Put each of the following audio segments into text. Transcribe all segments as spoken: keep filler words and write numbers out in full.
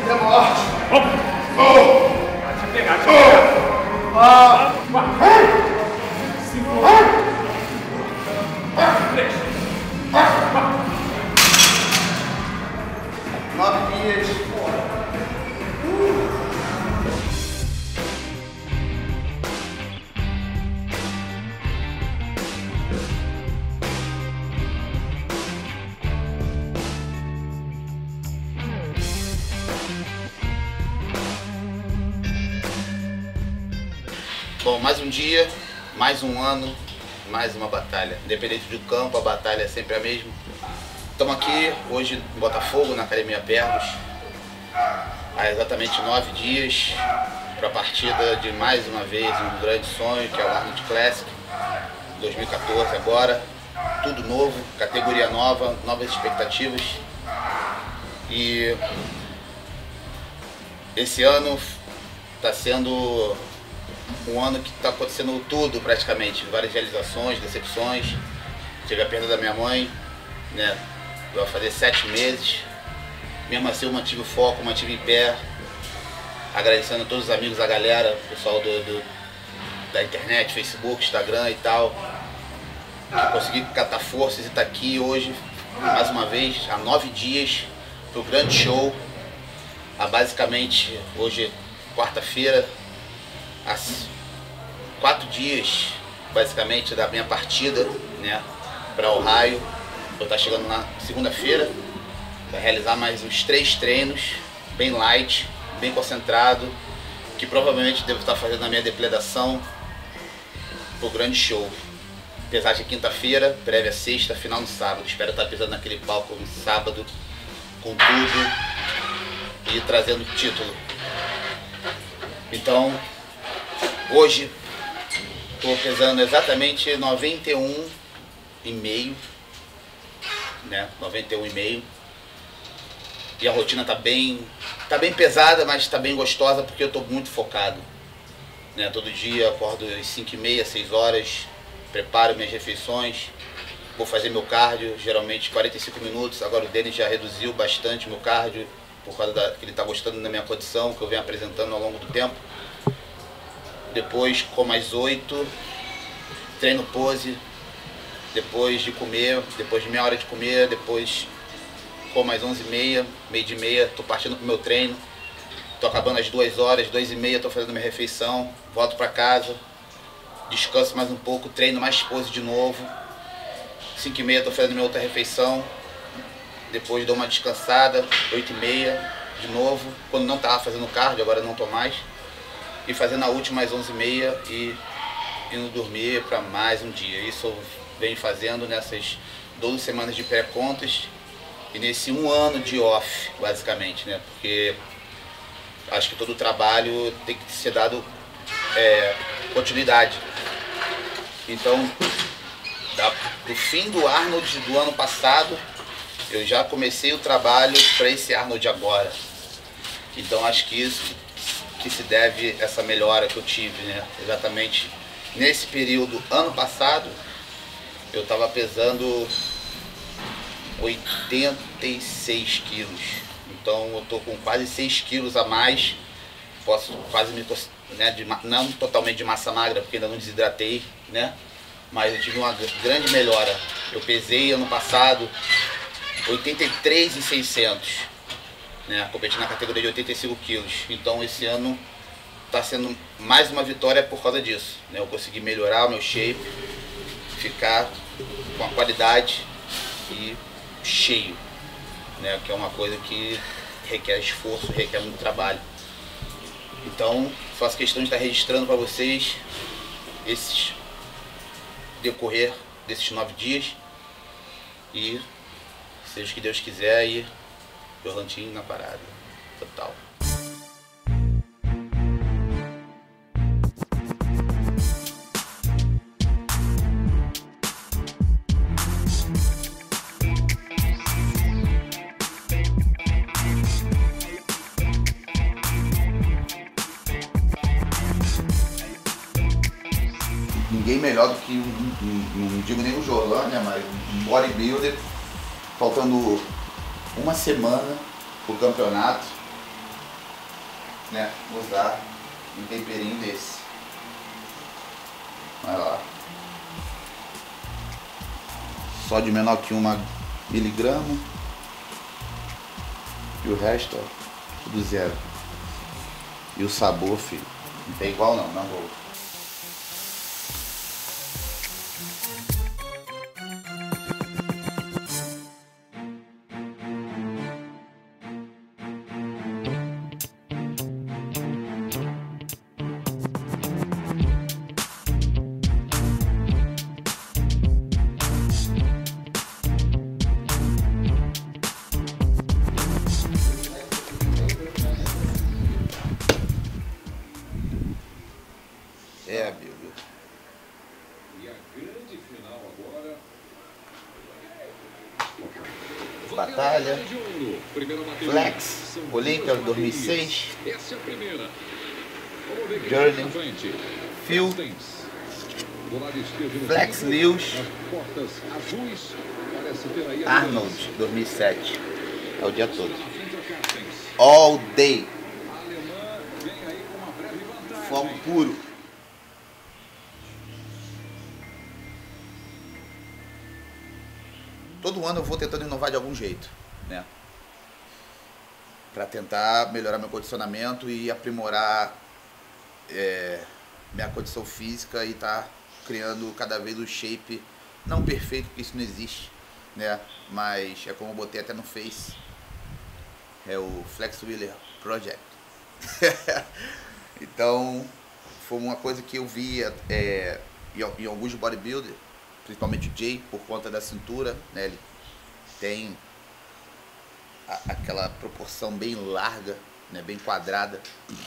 Deixa eu pegar, deixa eu pegar. Cinco. Três. Nove dias. Bom, mais um dia, mais um ano, mais uma batalha. Independente do campo, a batalha é sempre a mesma. Estamos aqui hoje em Botafogo, na Academia Pernos, há exatamente nove dias para a partida de mais uma vez um grande sonho, que é o Arnold Classic, dois mil e quatorze agora. Tudo novo, categoria nova, novas expectativas. E esse ano está sendo um ano que está acontecendo tudo praticamente, várias realizações, decepções. Tive a perda da minha mãe, né? Vai fazer sete meses. Mesmo assim eu mantive o foco, mantive em pé. Agradecendo a todos os amigos, a galera, o pessoal do, do, da internet, Facebook, Instagram e tal. Que consegui catar forças e estar tá aqui hoje, mais uma vez, há nove dias, para o grande show. Há basicamente, hoje, quarta-feira, há quatro dias, basicamente, da minha partida, né, para Ohio. Vou estar chegando na segunda-feira para realizar mais uns três treinos, bem light, bem concentrado, que provavelmente devo estar fazendo a minha depredação pro grande show. Pesagem quinta-feira, prévia sexta, final no sábado. Espero estar pisando naquele palco no sábado, com tudo e trazendo o título. Então, hoje estou pesando exatamente noventa e um e meio, né? noventa e um e meio. E a rotina tá bem, tá bem pesada, mas tá bem gostosa porque eu tô muito focado, né? Todo dia acordo às cinco e meia, seis horas, preparo minhas refeições, vou fazer meu cardio, geralmente quarenta e cinco minutos. Agora o Denis já reduziu bastante meu cardio por causa da, que ele tá gostando da minha condição que eu venho apresentando ao longo do tempo. Depois com mais oito, treino pose, depois de comer, depois de meia hora de comer, depois com mais onze e meia, meio de meia, tô partindo pro meu treino, tô acabando às duas horas, duas e meia, tô fazendo minha refeição, volto para casa, descanso mais um pouco, treino mais pose de novo, cinco e meia tô fazendo minha outra refeição, depois dou uma descansada, oito e meia, de novo, quando não tava fazendo cardio, agora não tô mais, e fazendo a última às onze e meia e indo dormir para mais um dia. Isso eu venho fazendo nessas doze semanas de pré-contas e nesse um ano de off, basicamente, né? Porque acho que todo o trabalho tem que ser dado é, continuidade. Então, da, do fim do Arnold do ano passado, eu já comecei o trabalho para esse Arnold agora. Então acho que isso que se deve essa melhora que eu tive, né? Exatamente nesse período, ano passado, eu estava pesando oitenta e seis quilos, então eu tô com quase seis quilos a mais, posso quase me, né, de, não totalmente de massa magra, porque ainda não desidratei, né, mas eu tive uma grande melhora. Eu pesei ano passado oitenta e três mil e seiscentos, né, competi na categoria de oitenta e cinco quilos, então esse ano está sendo mais uma vitória por causa disso, né, eu consegui melhorar o meu shape, ficar com a qualidade e cheio, né, que é uma coisa que requer esforço, requer muito trabalho. Então faço questão de estar registrando para vocês esses decorrer desses nove dias e seja o que Deus quiser, e Orlandinho na parada total. Ninguém melhor do que um, um, não digo nem o Jorlan, né, mas um bodybuilder, faltando uma semana pro campeonato, né, usar um temperinho desse. Vai lá. Só de menor que uma miligrama. E o resto, ó, tudo zero. E o sabor, filho, não tem igual não, não vou. É, amigo. E a grande final agora. Batalha. Flex. Olímpia dois mil e seis. Essa é a primeira. Journey. Phil. Flex Lewis. Arnold dois mil e sete. É o dia todo. All day. Fogo puro. Todo ano eu vou tentando inovar de algum jeito, né? Para tentar melhorar meu condicionamento e aprimorar é, minha condição física e tá criando cada vez o shape, não perfeito, porque isso não existe, né? Mas é como eu botei até no Face, é o Flex Wheeler Project. Então, foi uma coisa que eu via é, em, em alguns bodybuilders, principalmente o Jay, por conta da cintura, né? Ele tem a, aquela proporção bem larga, né? Bem quadrada.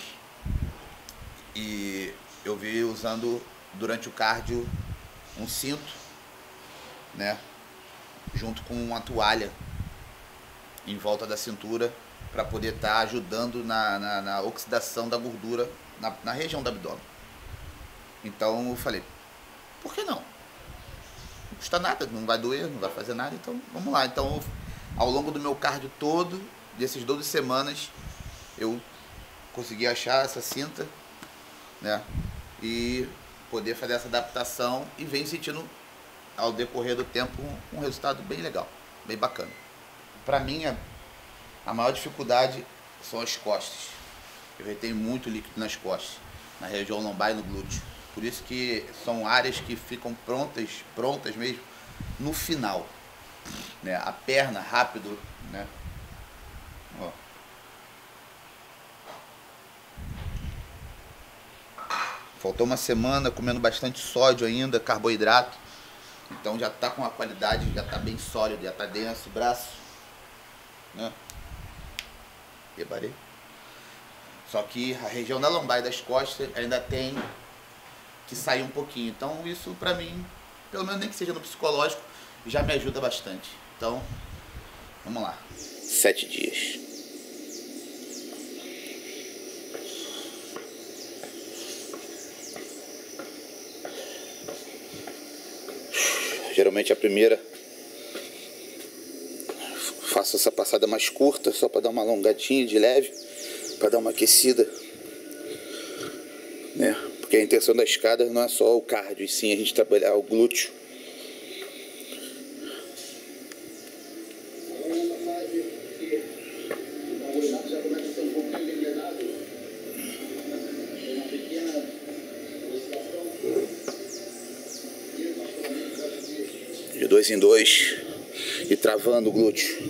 E eu vi usando durante o cardio um cinto, né? Junto com uma toalha em volta da cintura para poder estar tá ajudando na, na, na oxidação da gordura na, na região do abdômen. Então eu falei, por que não? Não custa nada, não vai doer, não vai fazer nada, então vamos lá. Então, ao longo do meu cardio todo, dessas doze semanas, eu consegui achar essa cinta, né? E poder fazer essa adaptação e venho sentindo, ao decorrer do tempo, um, um resultado bem legal, bem bacana. Para mim, a, a maior dificuldade são as costas. Eu retenho muito líquido nas costas, na região lombar e no glúteo. Por isso que são áreas que ficam prontas, prontas mesmo, no final, né? A perna, rápido, né? Ó. Faltou uma semana comendo bastante sódio ainda, carboidrato. Então já tá com a qualidade, já tá bem sólido, já tá denso o braço, né? Reparei. Só que a região da lombar e das costas ainda tem que sair um pouquinho. Então isso pra mim, pelo menos nem que seja no psicológico, já me ajuda bastante. Então, vamos lá. Sete dias. Geralmente a primeira faço essa passada mais curta, só para dar uma alongadinha de leve, para dar uma aquecida, né? Porque a intenção da escada não é só o cardio, e sim a gente trabalhar o glúteo. De dois em dois e travando o glúteo.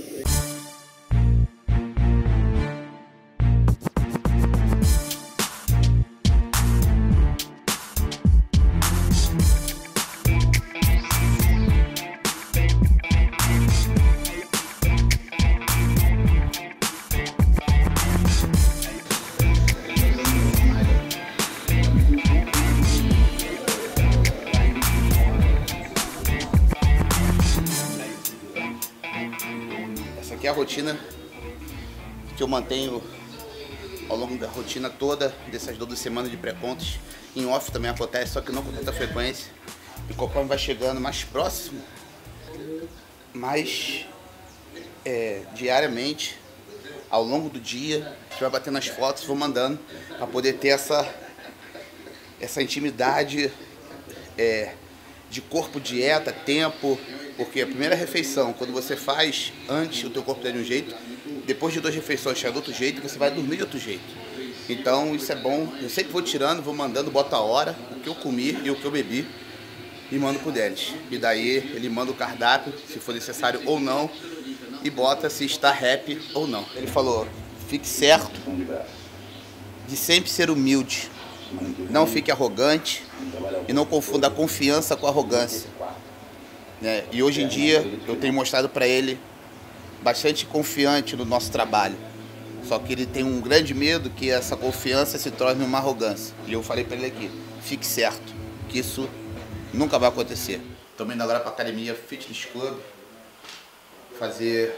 Aqui é a rotina que eu mantenho ao longo da rotina toda dessas doze semanas de pré-contas. Em off também acontece, só que não com tanta frequência. E conforme vai chegando mais próximo, mais é, diariamente, ao longo do dia, vai batendo as fotos, vou mandando, para poder ter essa, essa intimidade é, de corpo, dieta, tempo, porque a primeira refeição, quando você faz antes, o teu corpo tá de um jeito, depois de duas refeições está de outro jeito, você vai dormir de outro jeito. Então isso é bom, eu sempre vou tirando, vou mandando, boto a hora, o que eu comi e o que eu bebi, e mando pro Denis. E daí ele manda o cardápio, se for necessário ou não, e bota se está happy ou não. Ele falou, fique certo de sempre ser humilde, não fique arrogante e não confunda a confiança com a arrogância. Né? E hoje em dia eu tenho mostrado para ele bastante confiante no nosso trabalho. Só que ele tem um grande medo que essa confiança se torne uma arrogância. E eu falei para ele aqui, fique certo, que isso nunca vai acontecer. Estamos indo agora para a academia Fitness Club, fazer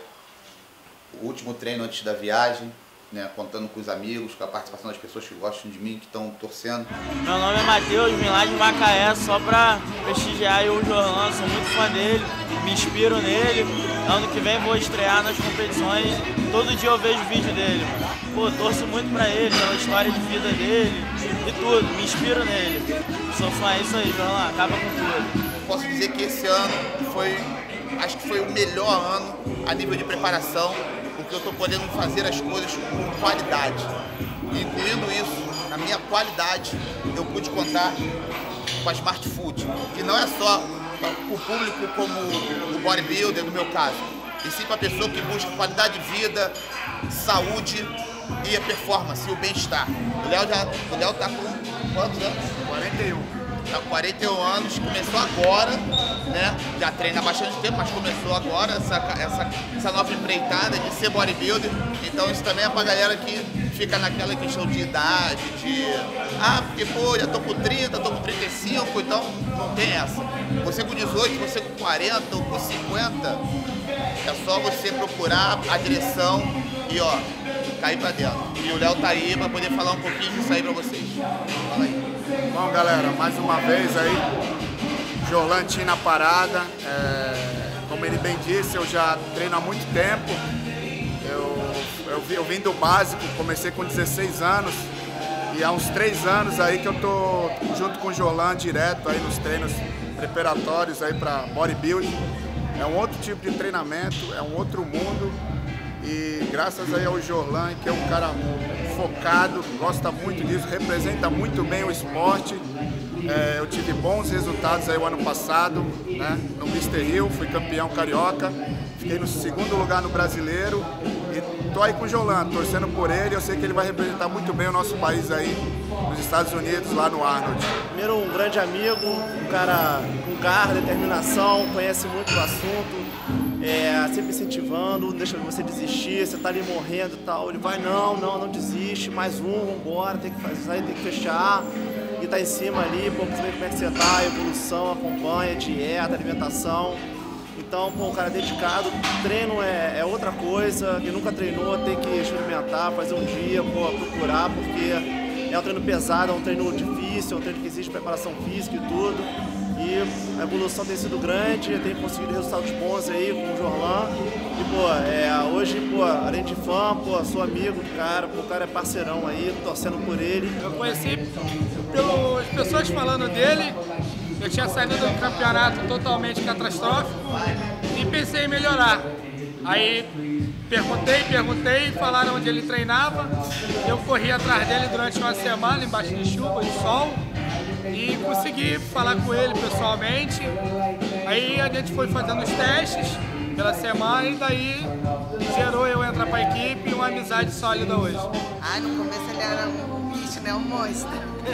o último treino antes da viagem, né, contando com os amigos, com a participação das pessoas que gostam de mim, que estão torcendo. Meu nome é Matheus, vim lá de Macaé só pra prestigiar o Jorlan, sou muito fã dele, me inspiro nele. Ano que vem vou estrear nas competições, todo dia eu vejo vídeo dele. Pô, torço muito pra ele, pela história de vida dele e tudo, me inspiro nele. Sou fã, é isso aí, Jorlan, acaba com tudo. Posso dizer que esse ano foi, acho que foi o melhor ano a nível de preparação, porque eu estou podendo fazer as coisas com qualidade. E incluindo isso, na minha qualidade, eu pude contar com a Smart Food. E não é só para o público como o bodybuilder, no meu caso, e sim para a pessoa que busca qualidade de vida, saúde e a performance, e o bem-estar. O Léo já, o Léo tá com quantos anos? quarenta e um. Tá com quarenta e um anos, começou agora, né? Já treina há bastante tempo, mas começou agora essa, essa, essa nova empreitada de ser bodybuilder. Então isso também é pra galera que fica naquela questão de idade, de... Ah, porque pô, já tô com trinta, tô com trinta e cinco, então não tem essa. Você com dezoito, você com quarenta ou com cinquenta, é só você procurar a direção e ó, cair pra dentro. E o Léo tá aí pra poder falar um pouquinho disso aí pra vocês. Fala aí. Bom, galera, mais uma vez aí, Jorlan na parada. É, como ele bem disse, eu já treino há muito tempo. Eu, eu, eu vim do básico, comecei com dezesseis anos e há uns três anos aí que eu tô junto com o Jorlan direto aí nos treinos preparatórios aí para bodybuilding. É um outro tipo de treinamento, é um outro mundo. E graças aí ao Jorlan, que é um cara focado, gosta muito disso, representa muito bem o esporte. É, eu tive bons resultados aí o ano passado, né, no mister Rio, fui campeão carioca, fiquei no segundo lugar no brasileiro e tô aí com o Jorlan, torcendo por ele. Eu sei que ele vai representar muito bem o nosso país aí nos Estados Unidos, lá no Arnold. Primeiro, um grande amigo, um cara com garra, determinação, conhece muito do assunto. É, sempre incentivando, não deixa você desistir, você tá ali morrendo e tal, ele vai, não, não, não desiste, mais um, vambora, tem que fazer, tem que fechar, e tá em cima ali, pô, pra saber como é que você tá, a evolução, acompanha, dieta, alimentação. Então, pô, um cara dedicado, treino é, é outra coisa, quem nunca treinou tem que experimentar, fazer um dia, pô, procurar, porque é um treino pesado, é um treino difícil, é um treino que exige preparação física e tudo. E a evolução tem sido grande, tem conseguido resultados bons aí com o Jorlan. E, pô, é, hoje, pô, além de fã, pô, sou amigo do cara, pô, o cara é parceirão aí, torcendo por ele. Eu conheci pelas pessoas falando dele, eu tinha saído do campeonato totalmente catastrófico e pensei em melhorar. Aí perguntei, perguntei, falaram onde ele treinava, eu corri atrás dele durante uma semana, embaixo de chuva, de sol, e consegui falar com ele pessoalmente. Aí a gente foi fazendo os testes pela semana e daí gerou eu entrar para a equipe e uma amizade sólida hoje. Ah, no começo ele era um bicho, né? Um monstro.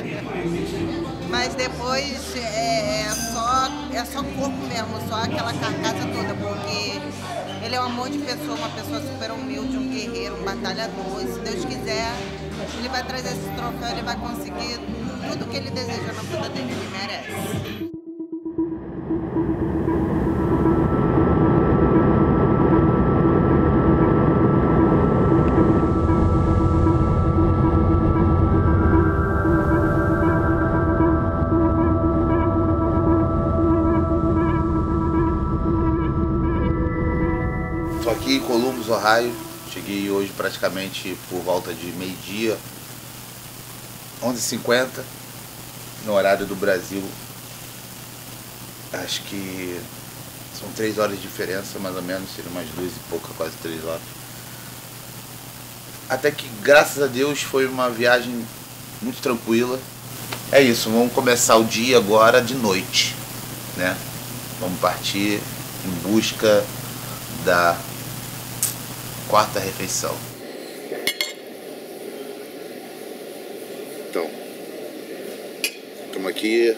Mas depois é, é, só, é só corpo mesmo, só aquela carcaça toda, porque ele é um amor de pessoa, uma pessoa super humilde, um guerreiro, um batalhador. E se Deus quiser, ele vai trazer esse troféu, ele vai conseguir tudo que ele deseja na vida dele, ele merece. Estou aqui em Columbus, Ohio, Cheguei hoje praticamente por volta de meio-dia, onze e cinquenta, no horário do Brasil. Acho que são três horas de diferença, mais ou menos, seriam umas duas e pouca, quase três horas. Até que, graças a Deus, foi uma viagem muito tranquila. É isso, vamos começar o dia agora de noite, né? Vamos partir em busca da quarta refeição. Então, estamos aqui,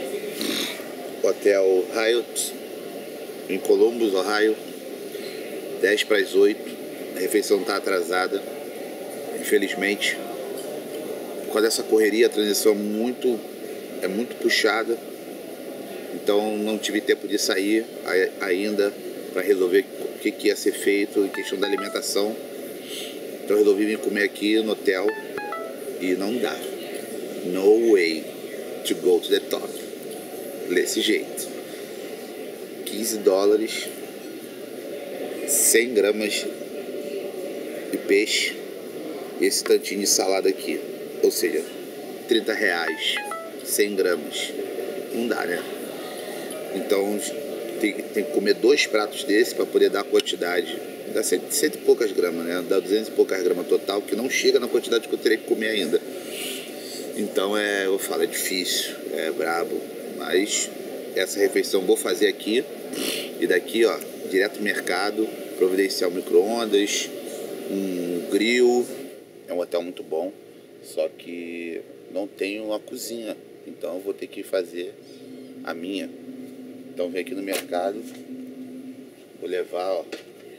Hotel Hyatt, em Columbus, Ohio, dez para as oito. A refeição está atrasada, infelizmente. Por causa dessa correria, a transição é muito, é muito puxada. Então não tive tempo de sair ainda para resolver o que, que ia ser feito em questão da alimentação. Então resolvi vir comer aqui no hotel e não dá. No way to go to the top. Desse jeito. quinze dólares, cem gramas de peixe e esse tantinho de salada aqui. Ou seja, trinta reais, cem gramas. Não dá, né? Então tem, tem que comer dois pratos desse para poder dar a quantidade. Dá cento, cento e poucas gramas, né? Dá duzentas e poucas gramas total, que não chega na quantidade que eu teria que comer ainda. Então é, eu falo, é difícil, é brabo. Mas essa refeição eu vou fazer aqui. E daqui, ó, direto no mercado, providenciar um micro-ondas, um grill. É um hotel muito bom, só que não tenho uma cozinha. Então eu vou ter que fazer a minha. Então vem aqui no mercado, vou levar, ó,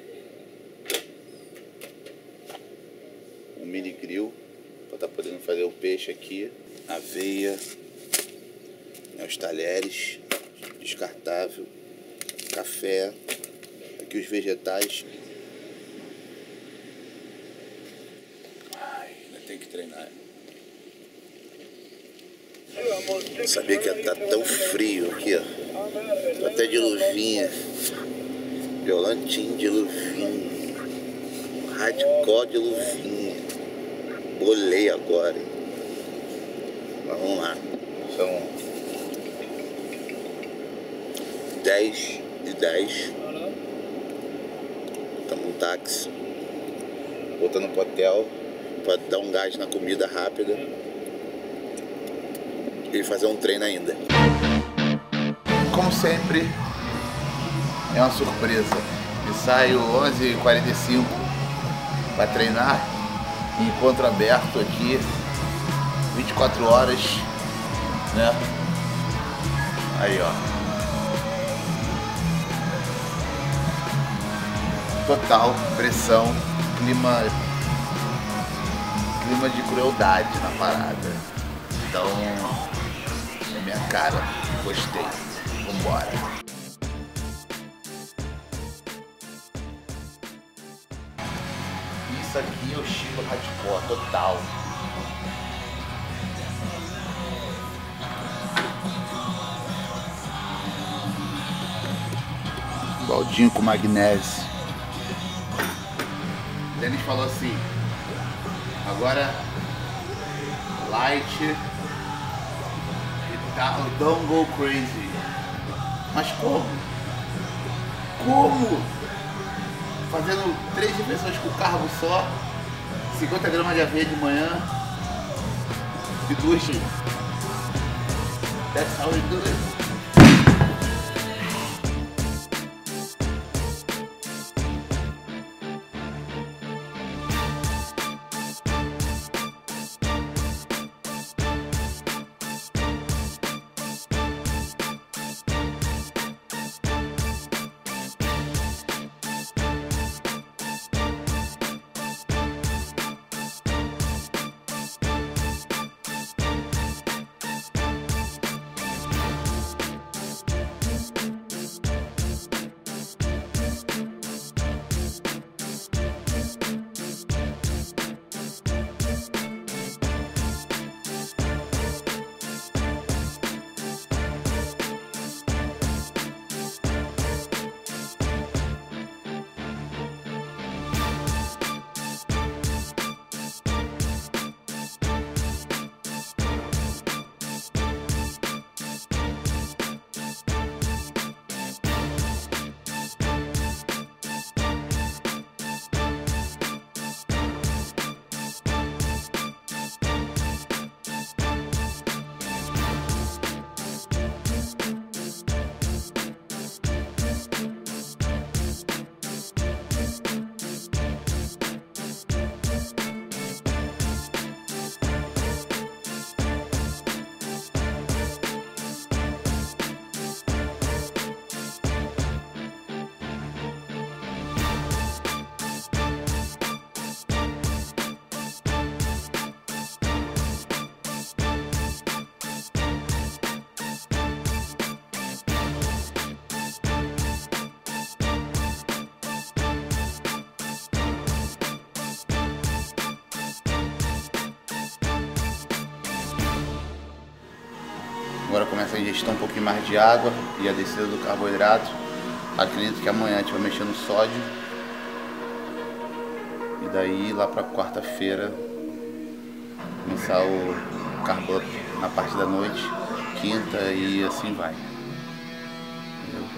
um mini grill para estar podendo fazer o peixe aqui, aveia, né, os talheres, descartável, café, aqui os vegetais. Ai, ainda tem que treinar. Não sabia que ia estar tão frio aqui, ó. Tô até de luvinha. Violantinho de luvinha. Hardcore de luvinha. Bolei agora. Mas vamos lá. São dez e dez. Estamos no táxi. Voltando pro hotel. Pra dar um gás na comida rápida. E fazer um treino ainda. Como sempre, é uma surpresa. Eu saio onze e quarenta e cinco para treinar. Encontro aberto aqui, vinte e quatro horas, né? Aí, ó. Total pressão, clima, clima de crueldade na parada. Então, é minha cara. Gostei. Vambora. Isso aqui é o estilo hardcore total. Baldinho com magnésio. O Denis falou assim: agora light e tá, don't go crazy. Mas como? Como? Fazendo três refeições com carbo só, cinquenta gramas de aveia de manhã e duas de... That's how we do it. Agora começa a ingestão um pouquinho mais de água e a descida do carboidrato. Acredito que amanhã a gente vai mexer no sódio. E daí lá pra quarta-feira começar o carb up na parte da noite, quinta e assim vai. Entendeu?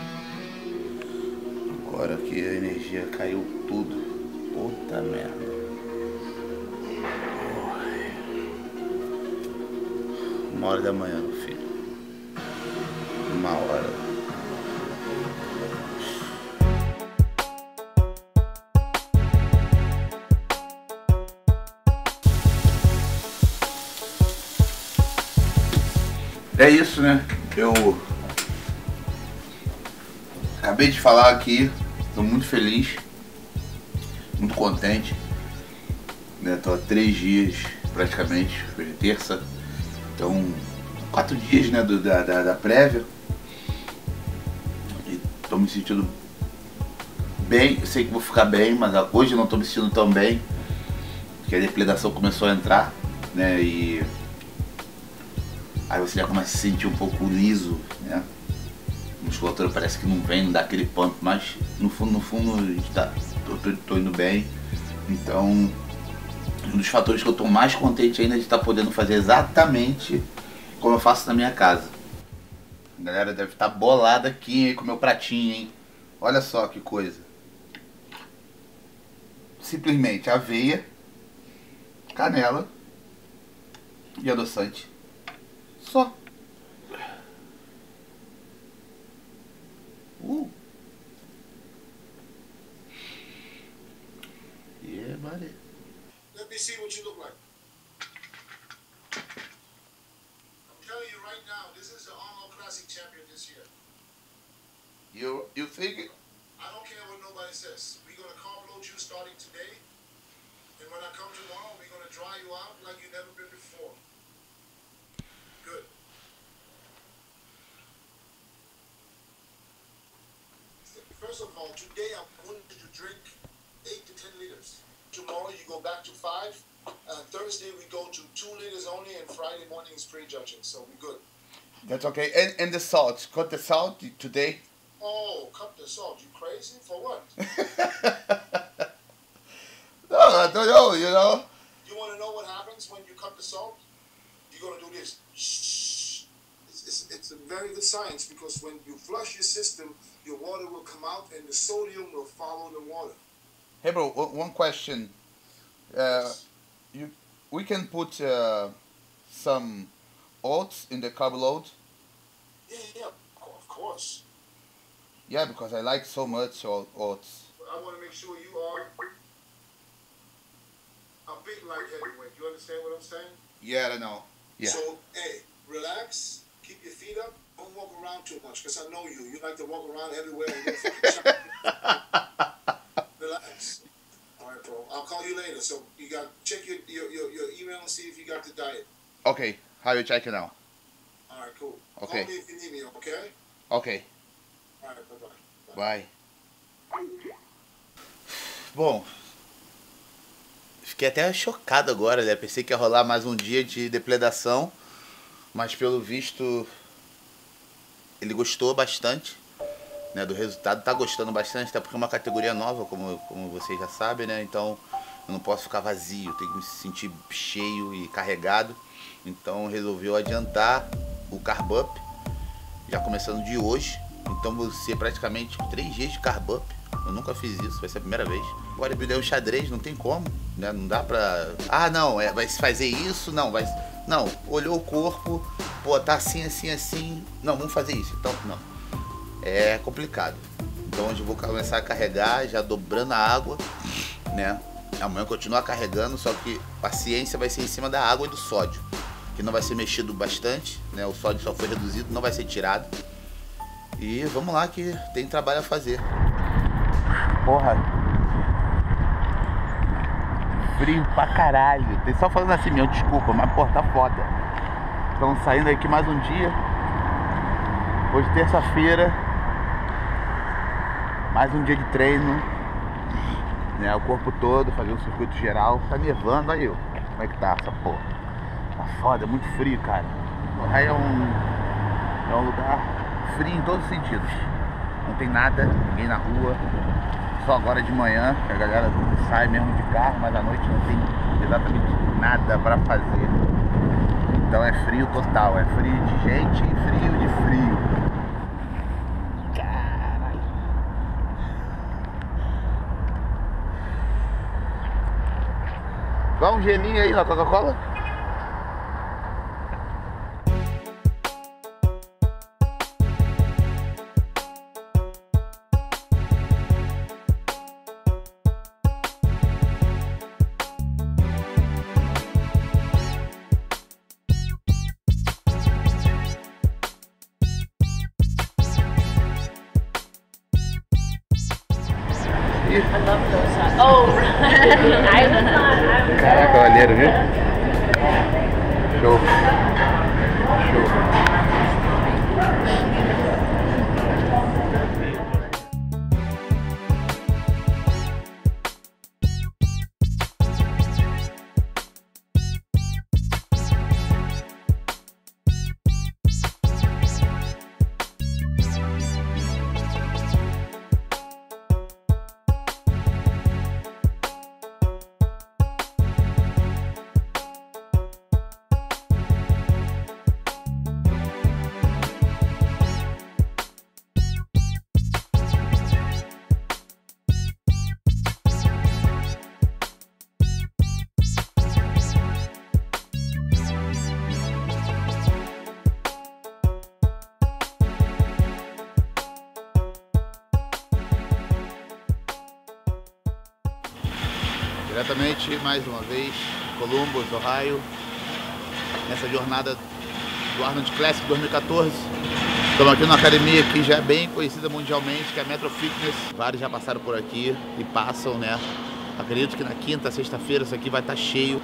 Agora que a energia caiu tudo. Puta merda. Uma hora da manhã, meu filho. Uma hora. É isso, né? Eu acabei de falar aqui, tô muito feliz, muito contente, né? Tô há três dias praticamente, hoje é terça, então quatro dias, né, do, da, da, da prévia, e tô me sentindo bem. Eu sei que vou ficar bem, mas hoje eu não tô me sentindo tão bem, porque a depredação começou a entrar, né, e aí você já começa a se sentir um pouco liso, né? A musculatura parece que não vem, não dá aquele pump, mas no fundo, no fundo, a gente tá, tô, tô, tô indo bem. Então, um dos fatores que eu tô mais contente ainda é de estar podendo fazer exatamente como eu faço na minha casa. A galera deve estar bolada aqui, hein, com o meu pratinho, hein? Olha só que coisa. Simplesmente aveia, canela e adoçante. Só. Uh. Yeah, buddy. Let me see what you look like. I'm telling you right now, this is the Arnold Classic champion this year. You you think? I don't care what nobody says. We're gonna carb load you starting today, and when I come tomorrow, we're gonna dry you out like you've never been before. Good. First of all, today I want you to drink eight to ten liters. Tomorrow you go back to five. Uh, Thursday we go to two liters only, and Friday morning is prejudging. So we're good. That's okay. And and the salt. Cut the salt today. Oh, cut the salt. You crazy? For what? No, I don't know. You know. You want to know what happens when you cut the salt? You're gonna do this. Shh. It's, it's, it's a very good science, because when you flush your system, your water will come out and the sodium will follow the water. Hey, bro. One question. Uh, you we can put uh, some oats in the carb load. Yeah, yeah, of course. Yeah, because I like so much oats. I want to make sure you are a big light heavyweight. You understand what I'm saying? Yeah, I know. Yeah. So, hey, relax, keep your feet up, don't walk around too much, because I know you. You like to walk around everywhere and get fucking shot. Relax. All right, bro. I'll call you later. So, you got check your, your, your, your email and see if you got the diet. Okay, how you check it now? All right, cool. Okay. Call me if you need me, okay? Okay. All right, bye-bye. Bye. Bye. Bom, fiquei até chocado agora, né? Pensei que ia rolar mais um dia de depredação, mas pelo visto ele gostou bastante, né, do resultado, tá gostando bastante, até porque é uma categoria nova, como, como vocês já sabem, né? Então eu não posso ficar vazio, tenho que me sentir cheio e carregado. Então resolveu adiantar o carb up, já começando de hoje. Então vou ser praticamente três dias de carb up. Eu nunca fiz isso, vai ser a primeira vez. Bodybuilder é um xadrez, não tem como, né? Não dá pra... Ah, não, é, vai fazer isso, não, vai... Não, olhou o corpo, pô, tá assim, assim, assim... Não, vamos fazer isso, então, não. É complicado. Então hoje eu vou começar a carregar, já dobrando a água, né? Amanhã eu continuo carregando, só que a ciência vai ser em cima da água e do sódio, que não vai ser mexido bastante, né? O sódio só foi reduzido, não vai ser tirado. E vamos lá que tem trabalho a fazer. Porra. Frio pra caralho. Tem só falando assim, meu, desculpa, mas porra, tá foda. Estamos saindo aqui mais um dia. Hoje terça-feira. Mais um dia de treino. Né, o corpo todo, fazer um circuito geral. Tá nevando, aí, ó. Como é que tá essa porra? Tá foda, é muito frio, cara. Ohio é um, é um lugar frio em todos os sentidos. Não tem nada, ninguém na rua. Só agora de manhã, que a galera sai mesmo de carro, mas à noite não tem exatamente nada para fazer. Então é frio total, é frio de gente e frio de frio. Caralho. Dá um gelinho aí na Coca-Cola? I love those shots. Oh, I was not. Caraca, olheiro, viu? Show. Show. Diretamente, mais uma vez, Columbus, Ohio, nessa jornada do Arnold Classic dois mil e quatorze. Estamos aqui numa academia que já é bem conhecida mundialmente, que é a Metro Fitness. Vários já passaram por aqui e passam, né? Acredito que na quinta, sexta-feira isso aqui vai estar cheio.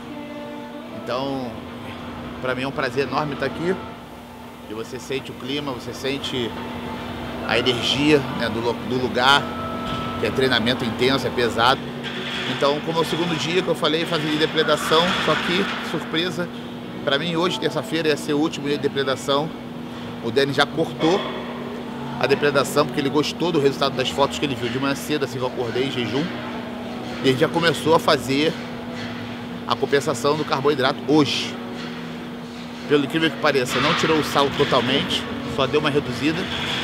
Então, para mim é um prazer enorme estar aqui. E você sente o clima, você sente a energia, né, do, do lugar, que é treinamento intenso, é pesado. Então, como é o segundo dia que eu falei, fazer depredação, só que, surpresa, para mim hoje, terça-feira, ia ser o último dia de depredação. O Denis já cortou a depredação, porque ele gostou do resultado das fotos que ele viu de manhã cedo, assim que eu acordei em jejum. E ele já começou a fazer a compensação do carboidrato hoje. Pelo incrível que pareça, não tirou o sal totalmente, só deu uma reduzida.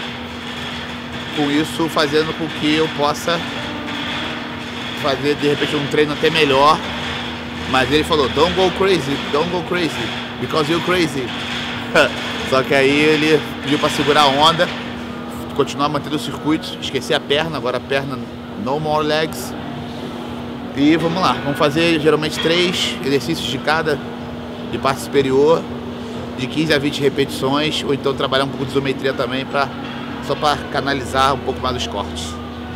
Com isso, fazendo com que eu possa fazer de repente um treino até melhor, mas ele falou, don't go crazy, don't go crazy, because you're crazy. Só que aí ele pediu para segurar a onda, continuar mantendo o circuito, esquecer a perna, agora a perna no more legs. E vamos lá, vamos fazer geralmente três exercícios de cada, de parte superior, de quinze a vinte repetições, ou então trabalhar um pouco de isometria também, pra, só para canalizar um pouco mais os cortes.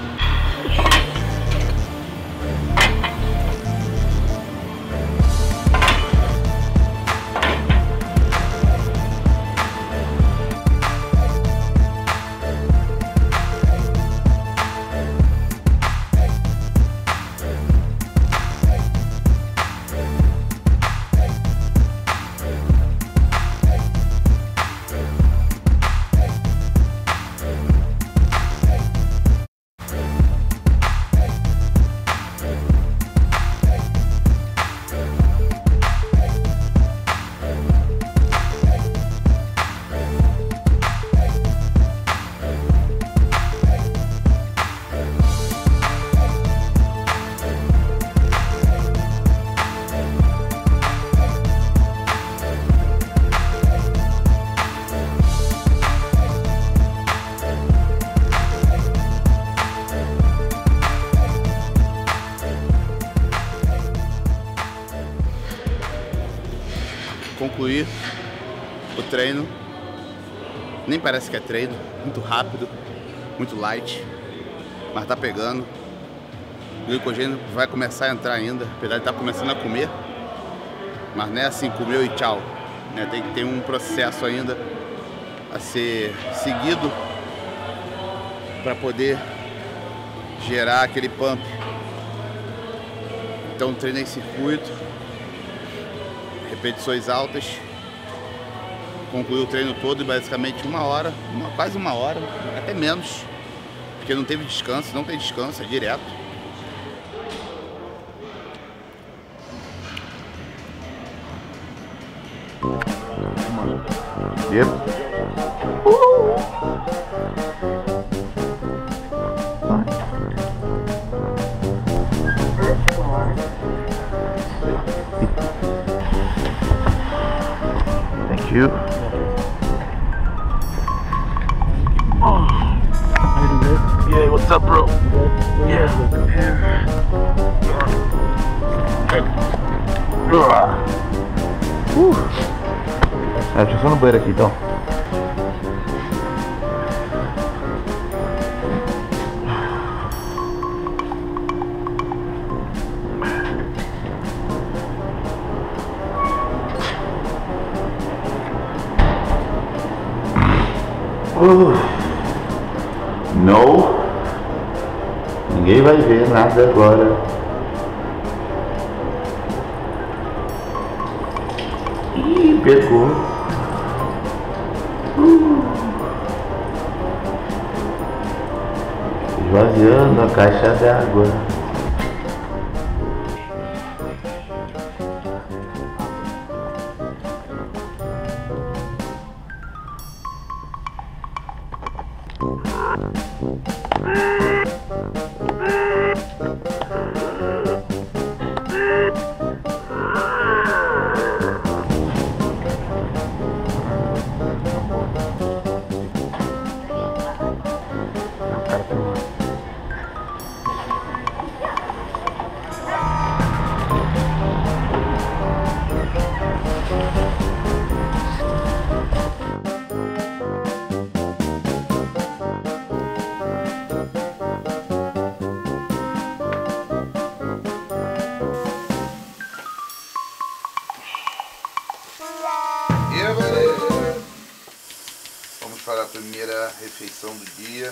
Concluir o treino, nem parece que é treino, muito rápido, muito light, mas tá pegando. O glicogênio vai começar a entrar ainda, apesar de estar começando a comer, mas não é assim, comeu e tchau, né? Tem que ter um processo ainda a ser seguido para poder gerar aquele pump. Então treino em circuito, repetições altas, concluiu o treino todo em basicamente uma hora, uma, quase uma hora, até menos. Porque não teve descanso, não tem descanso, é direto. Yep. Thank you. Yeah, what's up, bro? Yeah. Uh. É, deixa eu só no banheiro aqui, então. Uh. Não. Ninguém vai ver nada agora. Ih, pegou. Uh. Esvaziando a caixa d'água. Vamos para a primeira refeição do dia.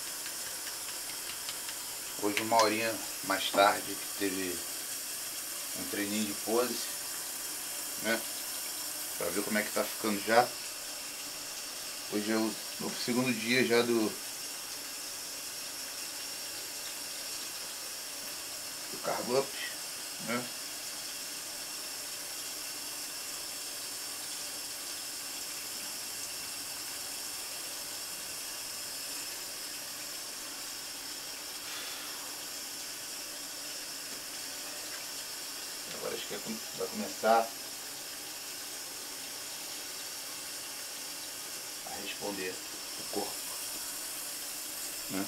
Hoje, uma horinha mais tarde, que teve um treininho de pose, né? Pra ver como é que tá ficando já. Hoje é o, o segundo dia já do, do Carb Up, né? Agora acho que vai começar a responder o corpo, né?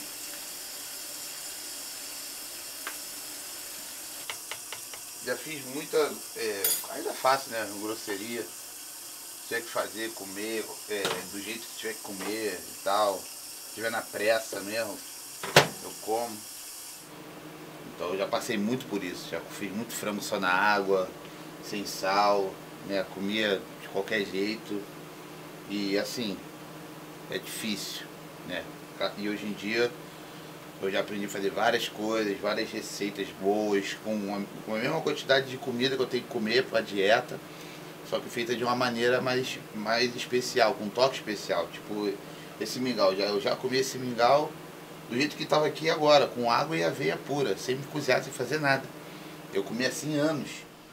Já fiz muita, é, ainda faço, né, grosseria. Se tiver que fazer, comer, é, do jeito que tiver que comer e tal. Se tiver na pressa mesmo, eu como. Então eu já passei muito por isso, já fiz muito frango só na água, sem sal, né, comia de qualquer jeito. E assim, é difícil, né? E hoje em dia eu já aprendi a fazer várias coisas, várias receitas boas, com, uma, com a mesma quantidade de comida que eu tenho que comer para a dieta, só que feita de uma maneira mais, mais especial, com um toque especial. Tipo, esse mingau, já, eu já comi esse mingau do jeito que estava aqui agora, com água e aveia pura, sem me cozinhar, sem fazer nada. Eu comi assim anos.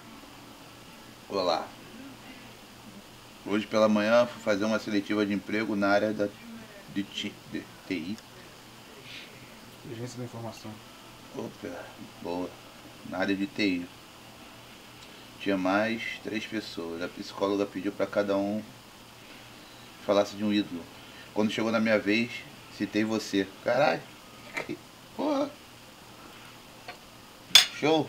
Olá. Hoje pela manhã fui fazer uma seletiva de emprego na área da, de, de T I. Agência da informação. Opa, boa. Na área de T I. Tinha mais três pessoas. A psicóloga pediu para cada um falasse de um ídolo. Quando chegou na minha vez, citei você. Caralho. Porra. Show.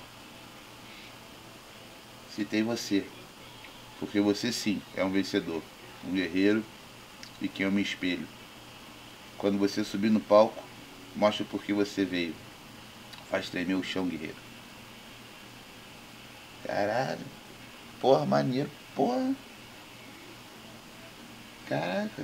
Citei você. Porque você sim é um vencedor, um guerreiro e quem eu me espelho. Quando você subir no palco, mostra por que você veio. Faz tremer o chão, guerreiro. Caralho. Porra, maneiro. Porra. Caraca.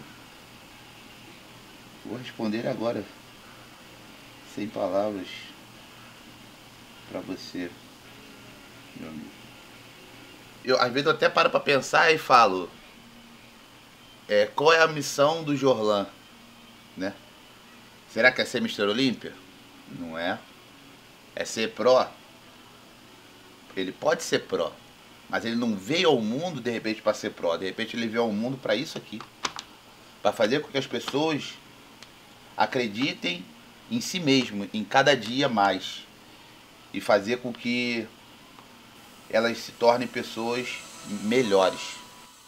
Vou responder agora. Sem palavras. Pra você, meu amigo. Eu, às vezes eu até paro pra pensar e falo, é, qual é a missão do Jorlan, né? Será que é ser mister Olímpia? Não é. É ser pró. Ele pode ser pró, mas ele não veio ao mundo de repente para ser pró. De repente ele veio ao mundo para isso aqui, para fazer com que as pessoas acreditem em si mesmo, em cada dia mais, e fazer com que elas se tornem pessoas melhores.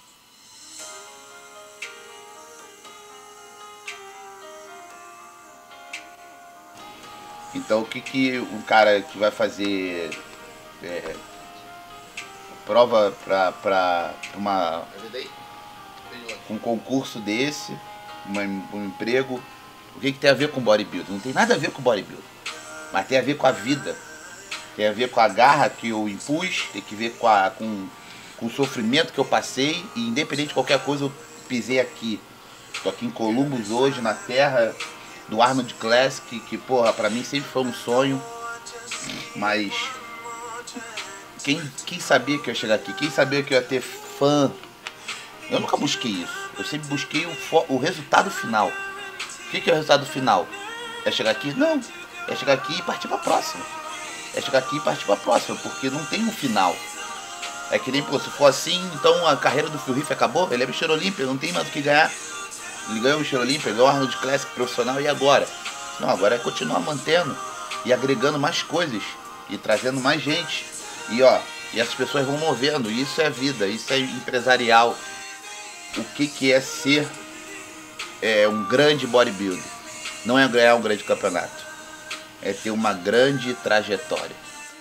Então o que que um cara que vai fazer é, prova para para uma um concurso desse, uma, um emprego, o que que tem a ver com bodybuilding? Não tem nada a ver com bodybuilding, mas tem a ver com a vida, tem a ver com a garra que eu impus, tem que ver com, a, com, com o sofrimento que eu passei, e independente de qualquer coisa eu pisei aqui. Estou aqui em Columbus hoje, na terra do Arnold Classic, que, que porra, pra mim sempre foi um sonho, mas quem, quem sabia que eu ia chegar aqui? Quem sabia que eu ia ter fã? Eu nunca busquei isso, eu sempre busquei o, o resultado final. O que, que é o resultado final? É chegar aqui? Não, é chegar aqui e partir pra próxima. É chegar aqui e partir pra próxima, porque não tem um final. É que nem, pô, se for assim, então a carreira do Phil Heath acabou, ele é mister Olímpia, não tem mais o que ganhar. Ele ganhou o mister Olímpia, ganhou o Arnold Classic profissional, e agora? Não, agora é continuar mantendo e agregando mais coisas e trazendo mais gente. E ó, e essas pessoas vão movendo, isso é vida, isso é empresarial. O que que é ser é, um grande bodybuilder? Não é ganhar um grande campeonato, é ter uma grande trajetória.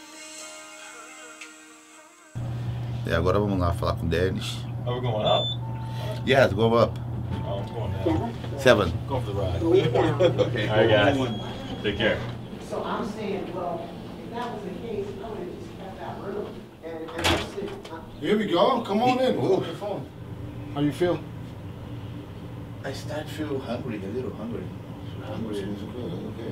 E agora vamos lá falar com o Dennis. Are we going up? Yes, go up. Oh, I'm going down. Seven. Go for the ride. Okay. All right, guys. Take care. So I'm saying, well, if that was the case, I would have just kept that room and, and that's it. Here we go. Come on in. Oh. Your phone. How you feel? I start to feel hungry, a little hungry. Hungry. Okay.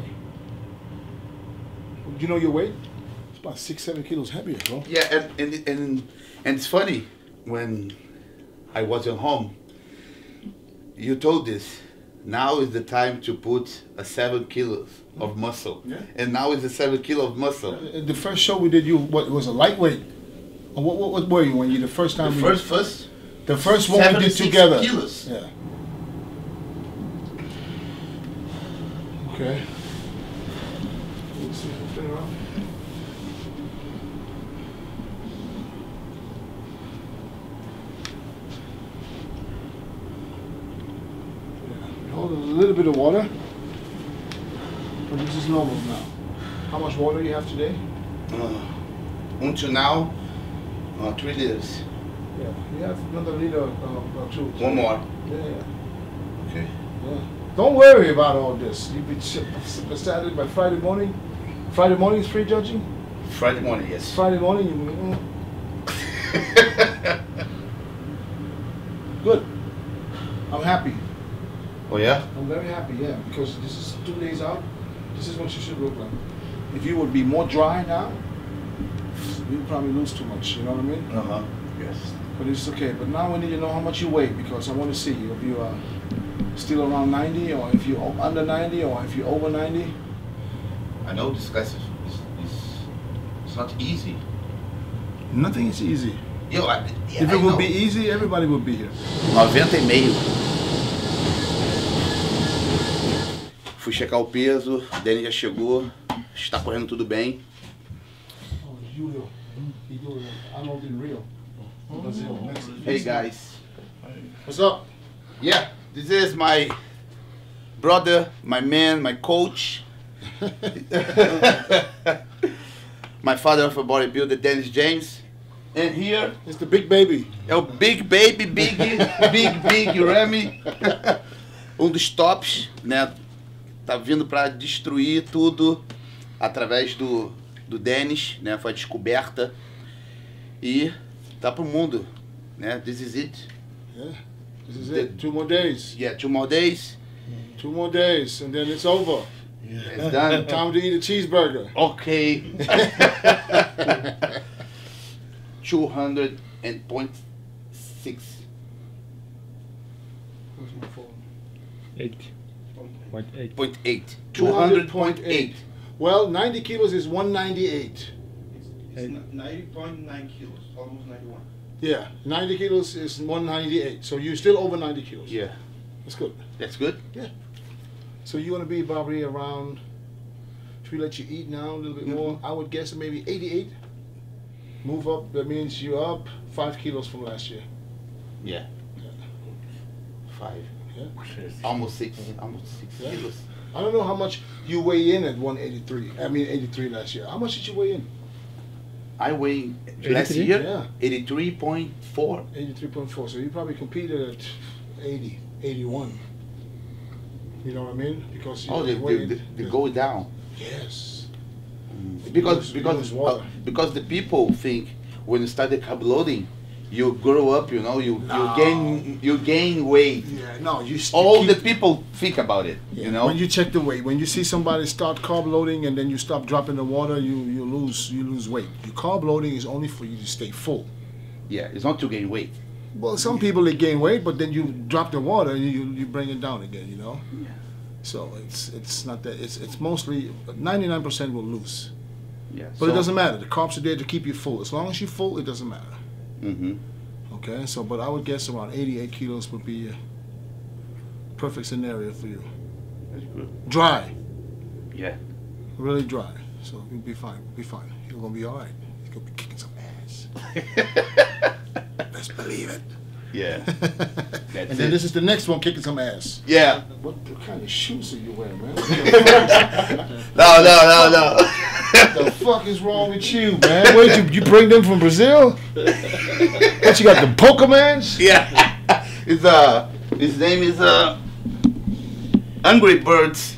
Do you know your weight? It's about six, seven kilos heavier, bro. Yeah, and, and, and, and it's funny, when I was at home, you told this, now is the time to put a seven kilos of muscle. Yeah. And now is the seven kilo of muscle. Uh, The first show we did, you what was a lightweight? Or What, what, what were you when you the first time? The we first, did, first, the first one we did seventy-six together. kilos. Yeah. Okay. Let's see, spin around. Yeah. Hold a little bit of water, but this is normal now. How much water you have today? Uh, until now, uh, three liters. Yeah, you have another liter uh, or two. One more. Yeah, yeah. Okay. Yeah. Don't worry about all this. You be started by Friday morning. Friday morning is free judging. Friday morning, yes. Friday morning, you. Mm. Good. I'm happy. Oh yeah? I'm very happy. Yeah, because this is two days out. This is what you should look like. If you would be more dry now, you'd probably lose too much. You know what I mean? Uh huh. Yes. But it's okay. But now we need to know how much you weigh, because I want to see if you are still around ninety, or if you're under ninety, or if you're over ninety. I know this class is, is, is it's not easy. Nothing is easy. Yo, I, yeah, If I it would know. be easy, everybody would be here. noventa e meio. Fui checar o peso, o Danny já chegou, está correndo tudo bem. Oh, Julio. He do Arnold in Rio. Brazil. Next. Hey guys. What's up? Yeah, this is my brother, my man, my coach. My father of a bodybuilder, Dennis James. And here It's the big baby. é o Big Baby, Big, Big, Big Remy. Um dos tops, né? Tá vindo para destruir tudo através do, do Dennis, né? Foi a descoberta e tá pro mundo, né? This is it. Yeah. This is it. Two more days. Yeah, two more days. Two more days, and then it's over. It's done. Time to eat a cheeseburger. Okay. two hundred point six. Eight. Point eight. Point eight. two hundred point eight. Well, ninety kilos is one ninety-eight. It's ninety point nine kilos, almost ninety-one. Yeah, ninety kilos is one ninety-eight. So you're still over ninety kilos. Yeah. That's good. That's good? Yeah. So you want to be probably around, if we let you eat now a little bit more, I would guess maybe eighty-eight. Move up, that means you're up five kilos from last year. Yeah. Yeah. Five. Yeah. Almost six. Almost six Yeah. kilos. I don't know how much you weigh in at one eighty-three. I mean eighty-three last year. How much did you weigh in? I weighed last eighty-three? year Yeah. eighty-three point four. eighty-three point four. So you probably competed at eighty, eighty-one. You know what I mean? Because you Oh, they, they, weighed- they, they go down. Yes. Because You lose- you lose because water. uh, because the people think when you start the carb loading, you grow up. You know, you No. you gain you gain weight. Yeah, no, you. st- All keep- the people think about it. You know. When you check the weight, when you see somebody start carb loading and then you stop dropping the water, you you lose you lose weight. Your carb loading is only for you to stay full. Yeah, it's not to gain weight. Well, some people they gain weight, but then you drop the water and you you bring it down again. You know. Yeah. So it's it's not that it's it's mostly ninety-nine percent will lose. Yeah. But it doesn't matter. The carbs are there to keep you full. As long as you're full, it doesn't matter. Mm-hmm. Okay. So, but I would guess around eighty-eight kilos would be a perfect scenario for you. That's good. Dry. Yeah. Really dry. So you'll be fine. You'll be fine. You're gonna be all right. You're gonna be kicking some ass. Best believe it. Yeah. And then this is the next one, kicking some ass. Yeah. What, what kind of shoes are you wearing, man? No, no, no, no. What the fuck is wrong with you, man? Where'd you you bring them from Brazil? What you got, the Pokemans? Yeah. It's uh his name is uh Angry Birds.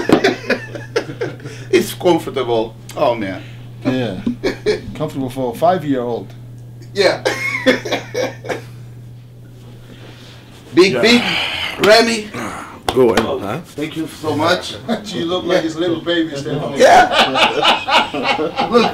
It's comfortable. Oh man. Yeah. Comfortable for a five-year-old. Yeah. Big Yeah. big Remy. Go ahead, huh? Thank you so much. You look like his little baby standing on Yeah. Look.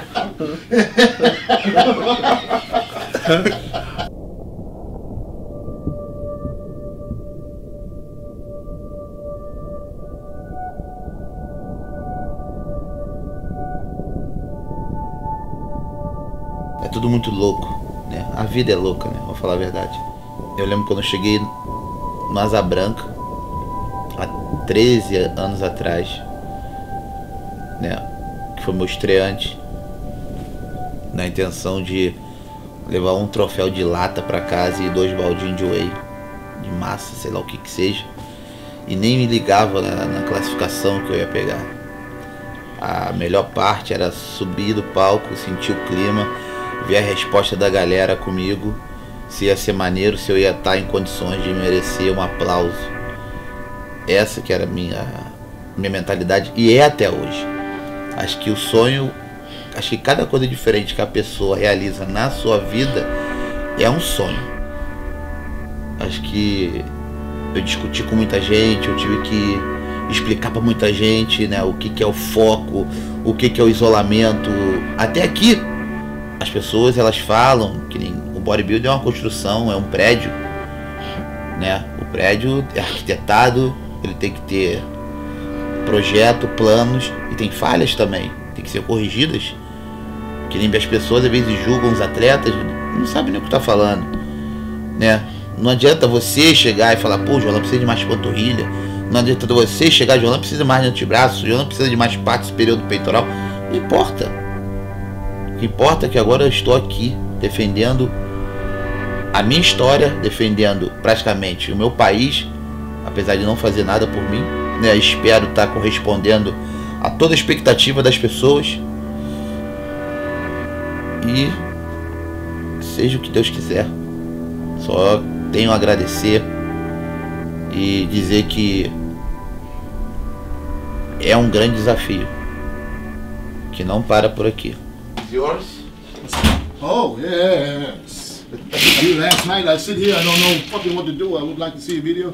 É tudo muito louco, né? A vida é louca, né? Vou falar a verdade. Eu lembro quando eu cheguei no Asa Branca, há treze anos atrás, né? Que foi meu estreante, na intenção de levar um troféu de lata pra casa e dois baldinhos de whey, de massa, sei lá o que que seja. E nem me ligava na, na classificação que eu ia pegar. A melhor parte era subir do palco, sentir o clima, ver a resposta da galera comigo, se ia ser maneiro, se eu ia estar em condições de merecer um aplauso. Essa que era a minha, minha mentalidade, e é até hoje. Acho que o sonho, acho que cada coisa diferente que a pessoa realiza na sua vida é um sonho. Acho que eu discuti com muita gente, eu tive que explicar para muita gente, né, o que, que é o foco, o que, que é o isolamento. Até aqui, as pessoas elas falam que nem o bodybuilding é uma construção, é um prédio, né? O prédio é arquitetado, ele tem que ter projeto, planos, e tem falhas também, tem que ser corrigidas. Que nem as pessoas às vezes julgam os atletas, não sabem nem o que tá falando, né? Não adianta você chegar e falar, pô, o Jolan precisa de mais panturrilha. Não adianta você chegar, o Jolan precisa mais de antebraço, o Jolan precisa de mais parte superior do peitoral. Não importa. O que importa é que agora eu estou aqui defendendo a minha história, defendendo praticamente o meu país, apesar de não fazer nada por mim, né? Espero estar correspondendo a toda a expectativa das pessoas. E seja o que Deus quiser. Só tenho a agradecer e dizer que é um grande desafio que não para por aqui. Yours? Oh, yes. You, last night I sit here, I don't know fucking what to do. I would like to see a video.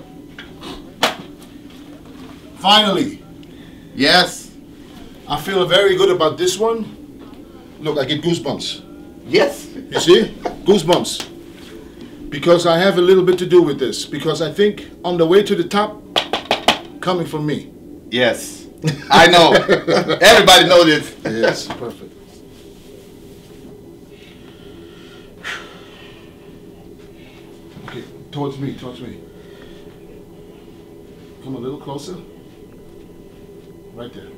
Finally. Yes. I feel very good about this one. Look, I get goosebumps. Yes. You see? Goosebumps. Because I have a little bit to do with this. Because I think on the way to the top, coming from me. Yes, I know. Everybody knows this. Yes, perfect. Okay, towards me, towards me. Come a little closer. Right there.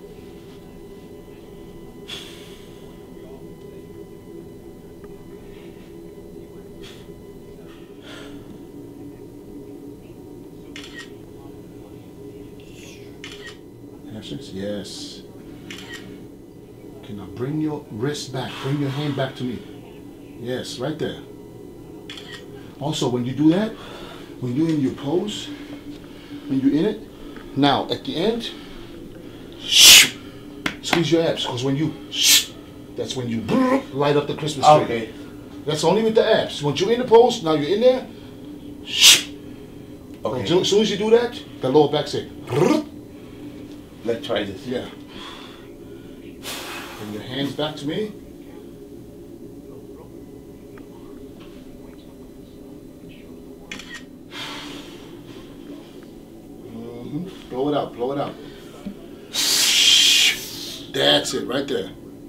Yes. Okay, now bring your wrist back. Bring your hand back to me. Yes, right there. Also, when you do that, when you're in your pose, when you're in it, now at the end, squeeze your abs. Because when you, that's when you light up the Christmas tree. Okay. That's only with the abs. Once you're in the pose, now you're in there. Okay. So, as soon as you do that, the lower back say. Let's try this. Yeah. Bring your hands back to me. Mm-hmm. Blow it out, blow it out. That's it, right there.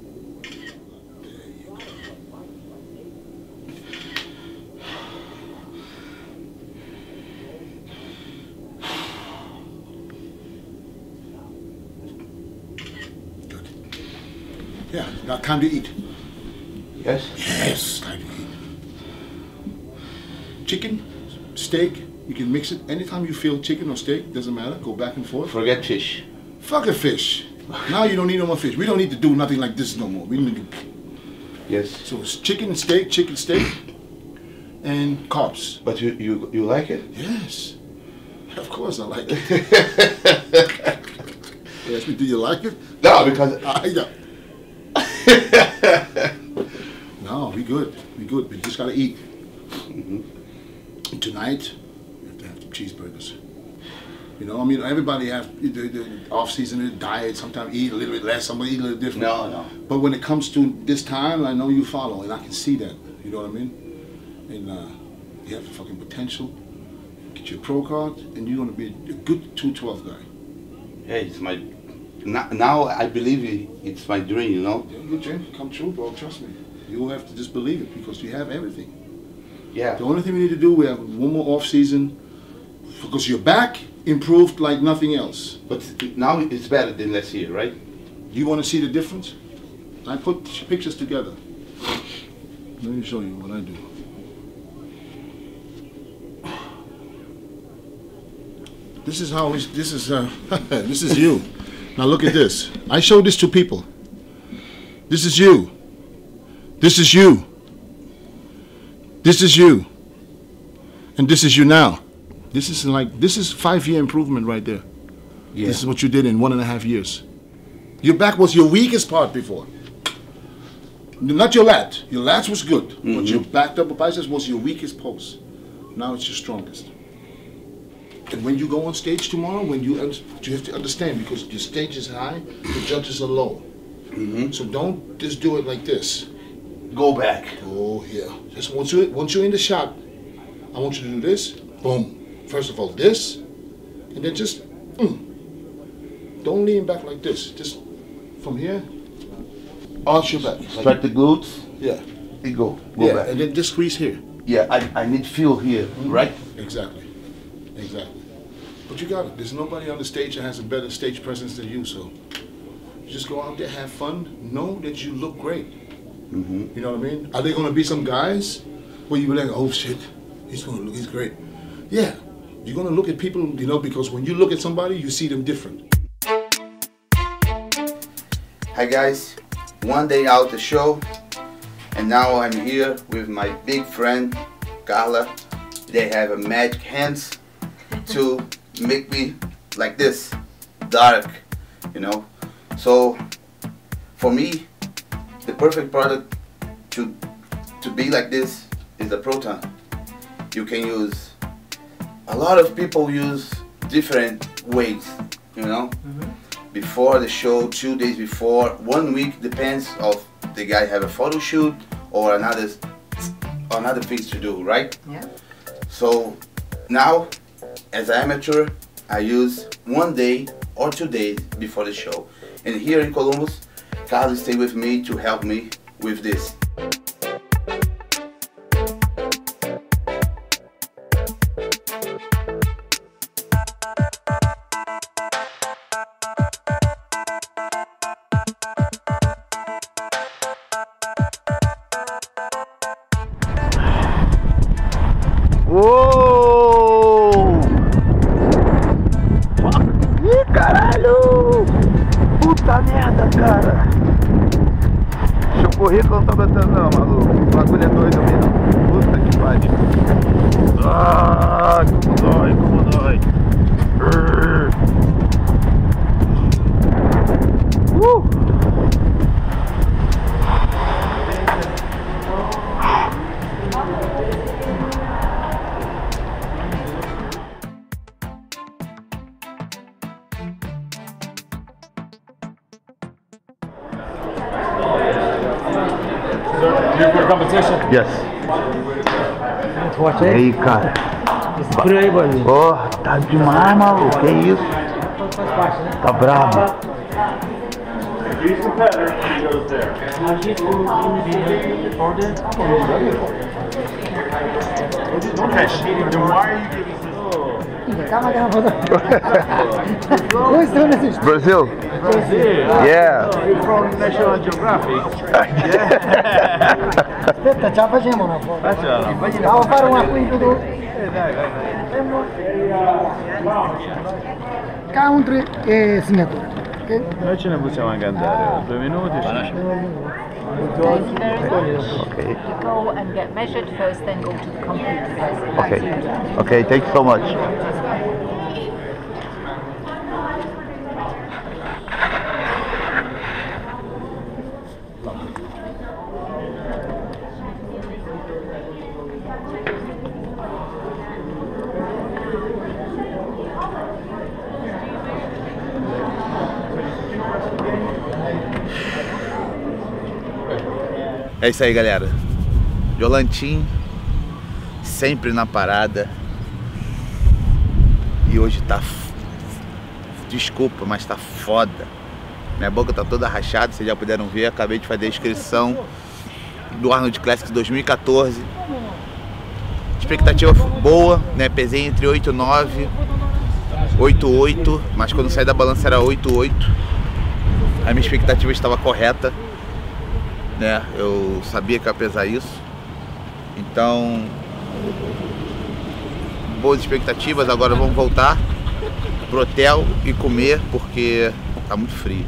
Yeah, now time to eat. Yes? Yes, time to eat. Chicken, steak, you can mix it. Anytime you feel chicken or steak, doesn't matter, go back and forth. Forget fish. Fuck a fish. Now you don't need no more fish. We don't need to do nothing like this no more. We need to... Yes. So it's chicken and steak, chicken, steak, and carbs. But you, you, you like it? Yes. Of course I like it. You ask me, do you like it? No, because... I, yeah. No, we good. We good. We just gotta eat. Mm-hmm. Tonight, we have to have some cheeseburgers. You know, I mean, everybody has the, the off season diet. Sometimes eat a little bit less. Somebody eat a little different. No, no. But when it comes to this time, I know you follow, and I can see that. You know what I mean? And uh, you have the fucking potential. Get your pro card, and you're gonna be a good two twelve guy. Yeah, it's my. Now I believe it's my dream, you know? Yeah, your dream come true, bro, trust me. You have to just believe it because you have everything. Yeah. The only thing we need to do, we have one more off season because your back improved like nothing else. But now it's better than last year, right? You want to see the difference? I put pictures together. Let me show you what I do. This is how, this is, uh, this is you. Now look at this. I show this to people. This is you. This is you. This is you. And this is you now. This is like, this is five-year improvement right there. Yeah. This is what you did in one and a half years. Your back was your weakest part before. Not your lat. Your lats was good. Mm-hmm. But your back double biceps was your weakest pose. Now it's your strongest. And when you go on stage tomorrow, when you you have to understand because your stage is high, the judges are low. Mm-hmm. So don't just do it like this. Go back. Go here. Just once you once you're in the shot, I want you to do this. Boom. First of all, this, and then just mm. Don't lean back like this. Just from here, arch your back. Strike like, the glutes. Yeah. And go. Go yeah, back. and then just squeeze here. Yeah, I I need feel here, mm-hmm. right? Exactly. Exactly. But you got it. There's nobody on the stage that has a better stage presence than you, so just go out there, have fun, know that you look great. Mm-hmm. You know what I mean? Are there going to be some guys where you be like, oh shit, he's going to look, he's great. Yeah, you're going to look at people, you know, because when you look at somebody, you see them different. Hi guys, one day out the show, and now I'm here with my big friend, Carla. They have a magic hands to make me like this, dark, you know. So for me, the perfect product to to be like this is the Proton. You can use, a lot of people use different ways, you know. Mm-hmm. Before the show, two days before, one week, depends of the guy have a photo shoot or another another things to do, right? Yeah. So now, as an amateur, I use one day or two days before the show. And here in Columbus, Carlos stay with me to help me with this. Uou! Ih, caralho! Puta merda, cara! Deixa eu correr que eu não tô aguentando não, maluco. O bagulho é doido mesmo. Puta que pariu. Ah, como dói, como dói. Uh! Here for the competition? Yes. E aí, cara? Por aí, bolinho. Porra, tá demais, maluco. Que isso? Tá brabo. He's competitor, he goes there. Okay, then why are you giving this? Brazil? Brazil? Yeah. You're from National Geographic? Aspetta, ce la facciamo una foto. Andiamo a fare una qui tu. Country e segnatura. Okay? Noi ce ne possiamo anche andare, due minuti. Thank you very much. Okay. You go and get measured first, then go to the computer first. Okay. Okay, thanks so much. É isso aí, galera. Jolantim, sempre na parada. E hoje tá... Desculpa, mas tá foda. Minha boca tá toda rachada, vocês já puderam ver. Acabei de fazer a inscrição do Arnold Classics dois mil e quatorze. Expectativa boa, né? Pesei entre oito e nove, oito e oito, mas quando saí da balança era oito e oito. A minha expectativa estava correta, né? Eu sabia que ia pesar isso. Então, boas expectativas. Agora vamos voltar pro hotel e comer, porque tá muito frio.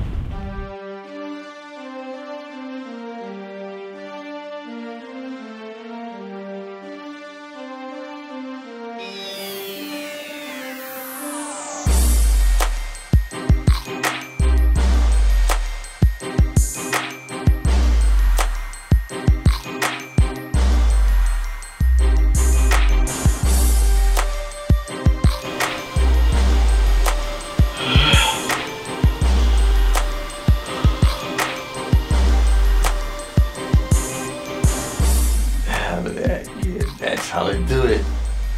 That's how I do it.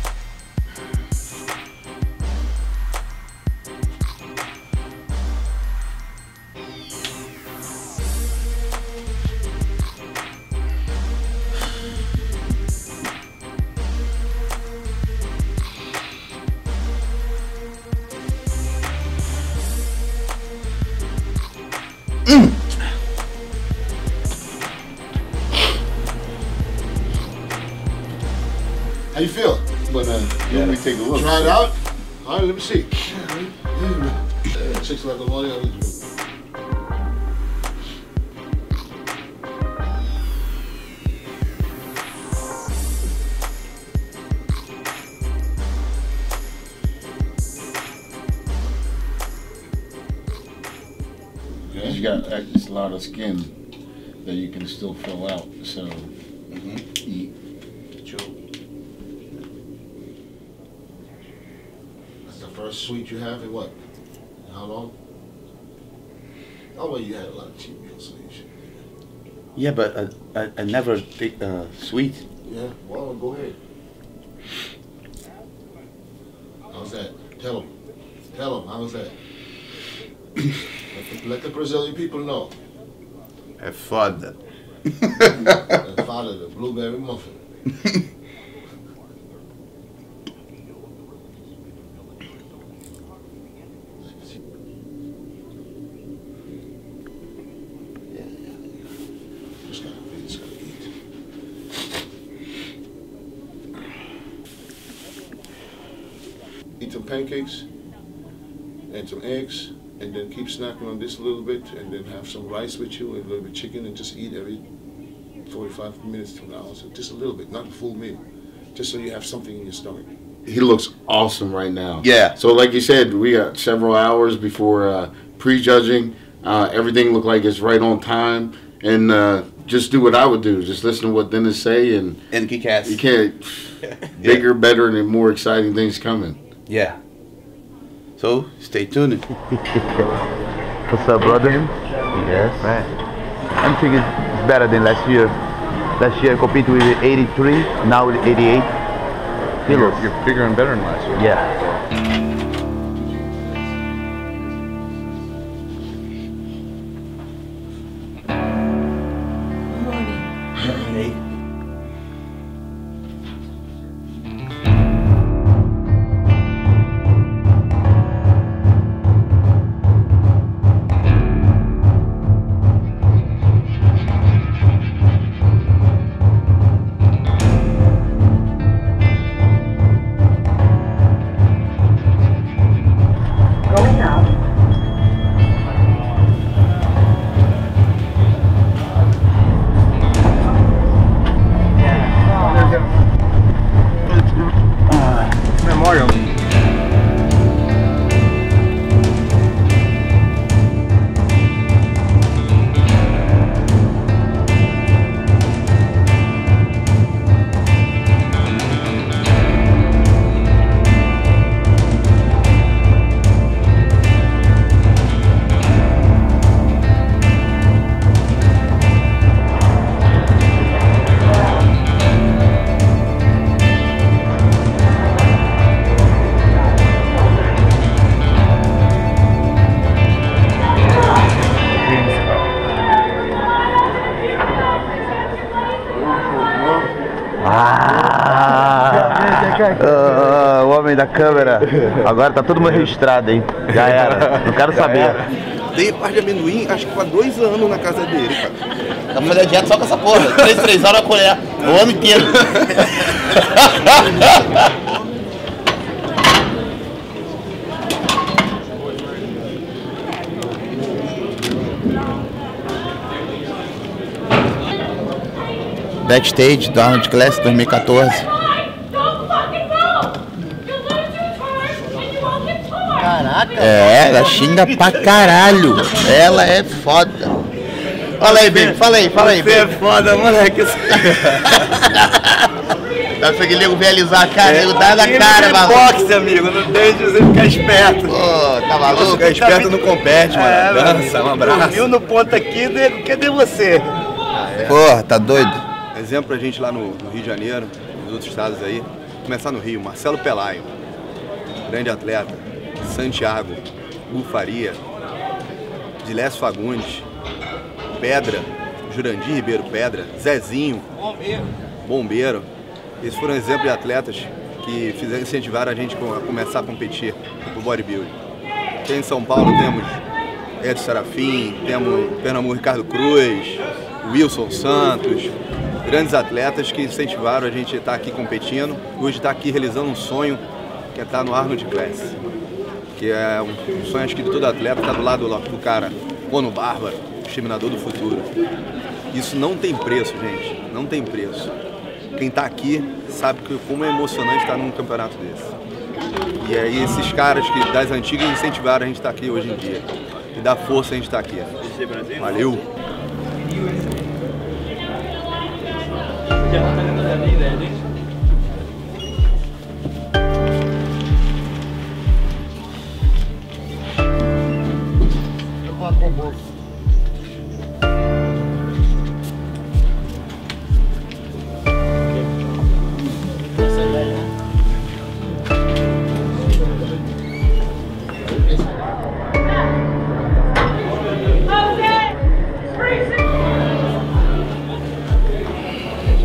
Mm. How you feel? But uh, yeah. Let me take a look. Try it out. All right, let me see. Six like a lolly. Yeah, you got a lot of skin that you can still fill out. So, mm-hmm. eat. First sweet you have in what? How long? Oh well, you had a lot of cheap meals, so you should. Yeah, but I, I, I never take uh, sweet. Yeah, well, go ahead. Tell them. Tell them. How's that? let, the, let the Brazilian people know. É foda. É foda, the blueberry muffin. Eat some pancakes and some eggs, and then keep snacking on this a little bit, and then have some rice with you and a little bit of chicken, and just eat every forty-five minutes to an hour. So just a little bit, not a full meal, just so you have something in your stomach. He looks awesome right now. Yeah. So like you said, we got several hours before uh, prejudging. Uh, everything looked like it's right on time, and uh, just do what I would do. Just listen to what Dennis say, and and kick ass. You can't bigger, better, and more exciting things coming. Yeah. So stay tuned. What's up, brother? Yes. Man, I'm thinking it's better than last year. Last year I competed with eighty-three, now with eighty-eight kilos. You're, you're bigger and better than last year. Yeah. Ah, o homem da câmera. Agora tá todo mundo registrado, hein? Já era. Não quero saber. Dei parte de amendoim, acho que há dois anos na casa dele, cara. Dá pra fazer dieta só com essa porra. Três, três horas a colher. O ano inteiro. Backstage do Arnold Classic dois mil e quatorze. Caraca. É, ela xinga pra caralho. Ela é foda. Fala aí, baby. Fala aí, fala aí. Você é foda, moleque. Dá pra nego realizar a cara, nego dá na cara, maluco. Boxe, amigo, não tem de você ficar esperto. Pô, tá maluco? Ficar esperto não compete, mano. É, dança, um abraço. Dormiu no ponto aqui, nego, cadê você? Ah, é. Porra, tá doido? Exemplo pra gente lá no, no Rio de Janeiro, nos outros estados aí. Começar no Rio, Marcelo Pelayo, grande atleta. Santiago, Bufaria, Dilésio Fagundes, Pedra, Jurandir Ribeiro Pedra, Zezinho, Bombeiro. Bombeiro. Esses foram exemplos de atletas que fizeram, incentivaram a gente a começar a competir no bodybuilding. Aqui em São Paulo temos Edson Serafim, temos Pernambuco Ricardo Cruz, Wilson Santos, grandes atletas que incentivaram a gente a estar aqui competindo. Hoje está aqui realizando um sonho, que é estar no Arnold Classic, que é um sonho acho que de todo atleta, estar do lado do cara, Ono Bárbaro, exterminador do futuro. Isso não tem preço, gente, não tem preço. Quem está aqui sabe que, como é emocionante estar num campeonato desse. E aí esses caras que das antigas incentivaram a gente estar aqui hoje em dia. E dá força a gente estar aqui. Valeu!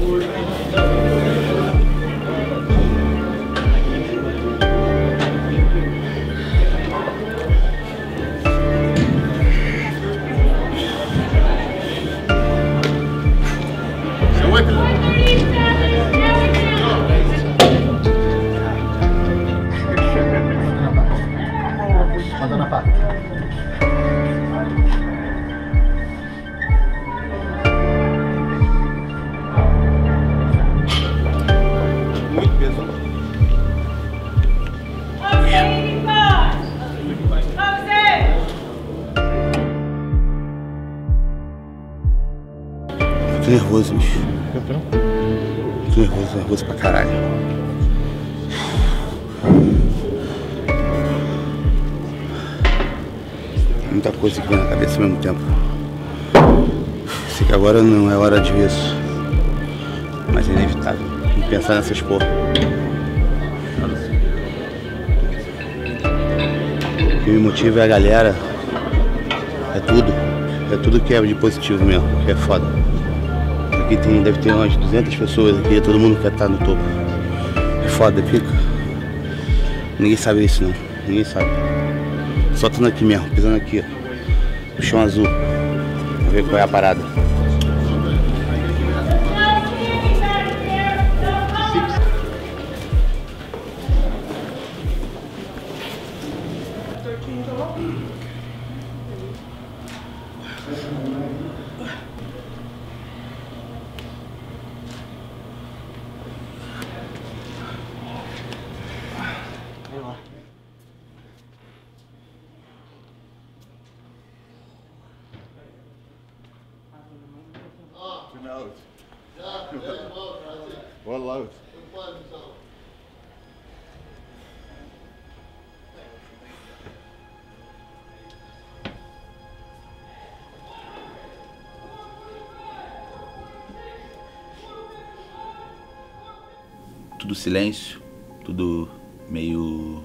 Tô nervoso, bicho. Tô nervoso, nervoso pra caralho. Muita coisa que vem na cabeça ao mesmo tempo. Sei que agora não é hora disso, mas é inevitável pensar nessas porra. O que me motiva é a galera, é tudo, é tudo que é de positivo mesmo, que é foda. Aqui tem, deve ter umas duzentas pessoas aqui, todo mundo quer estar no topo. É foda, pica. Ninguém sabe isso não, ninguém sabe. Só estando aqui mesmo, pisando aqui, no chão azul, pra ver qual é a parada. Boa loud. Tudo silêncio, tudo meio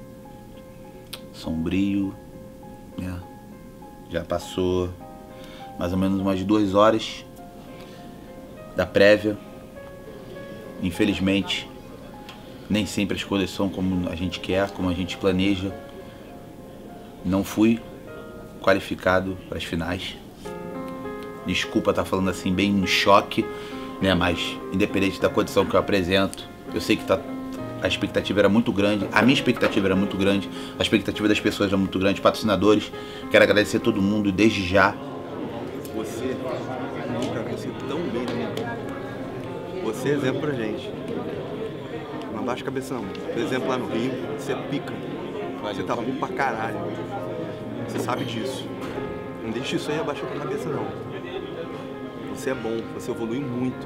sombrio, né? Já passou mais ou menos umas duas horas da prévia. Infelizmente, nem sempre as coisas são como a gente quer, como a gente planeja. Não fui qualificado para as finais. Desculpa estar falando assim, bem no choque, né? Mas independente da condição que eu apresento, eu sei que tá, a expectativa era muito grande, a minha expectativa era muito grande, a expectativa das pessoas era muito grande, patrocinadores. Quero agradecer a todo mundo desde já. Você nunca viu ser tão bem, né? Você é exemplo pra gente. Não abaixa a cabeça não. Por exemplo, lá no Rio, você pica. Você tá bom pra caralho. Você sabe disso. Não deixa isso aí abaixar a cabeça não. Você é bom, você evolui muito.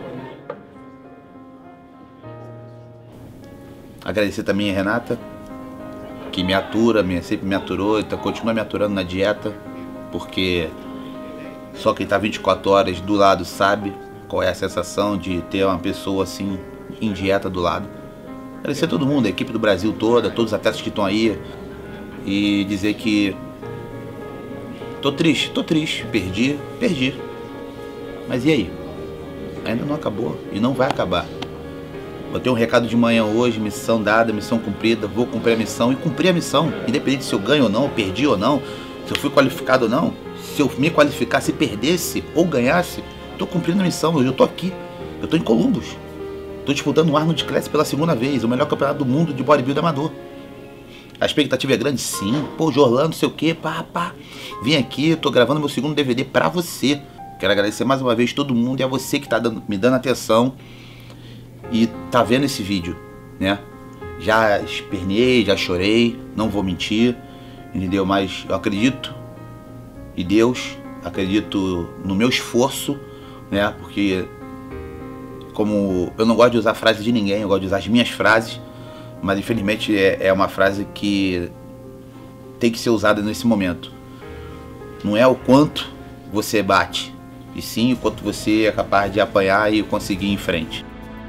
Agradecer também a Renata, que me atura, me, sempre me aturou, então continua me aturando na dieta, porque só quem tá vinte e quatro horas do lado sabe qual é a sensação de ter uma pessoa assim em dieta do lado. Agradecer a todo mundo, a equipe do Brasil toda, todos os atletas que estão aí, e dizer que tô triste, tô triste, perdi, perdi. Mas e aí? Ainda não acabou e não vai acabar. Eu tenho um recado de manhã hoje, missão dada, missão cumprida, vou cumprir a missão e cumprir a missão, independente se eu ganho ou não, perdi ou não, se eu fui qualificado ou não, se eu me qualificar, se perdesse ou ganhasse, tô cumprindo a missão, eu tô aqui, eu tô em Columbus, tô disputando o Arnold Classic pela segunda vez, o melhor campeonato do mundo de bodybuilder amador. A expectativa é grande? Sim. Pô, Jorlando, não sei o que, pá, pá. Vim aqui, tô gravando meu segundo D V D pra você. Quero agradecer mais uma vez todo mundo e a você que tá dando, me dando atenção e tá vendo esse vídeo, né? Já esperneei, já chorei, não vou mentir, entendeu? Mas eu acredito em Deus, acredito no meu esforço, né? Porque como eu não gosto de usar frases de ninguém, eu gosto de usar as minhas frases, mas infelizmente é, é uma frase que tem que ser usada nesse momento. Não é o quanto você bate, e sim o quanto você é capaz de apanhar e conseguir ir em frente.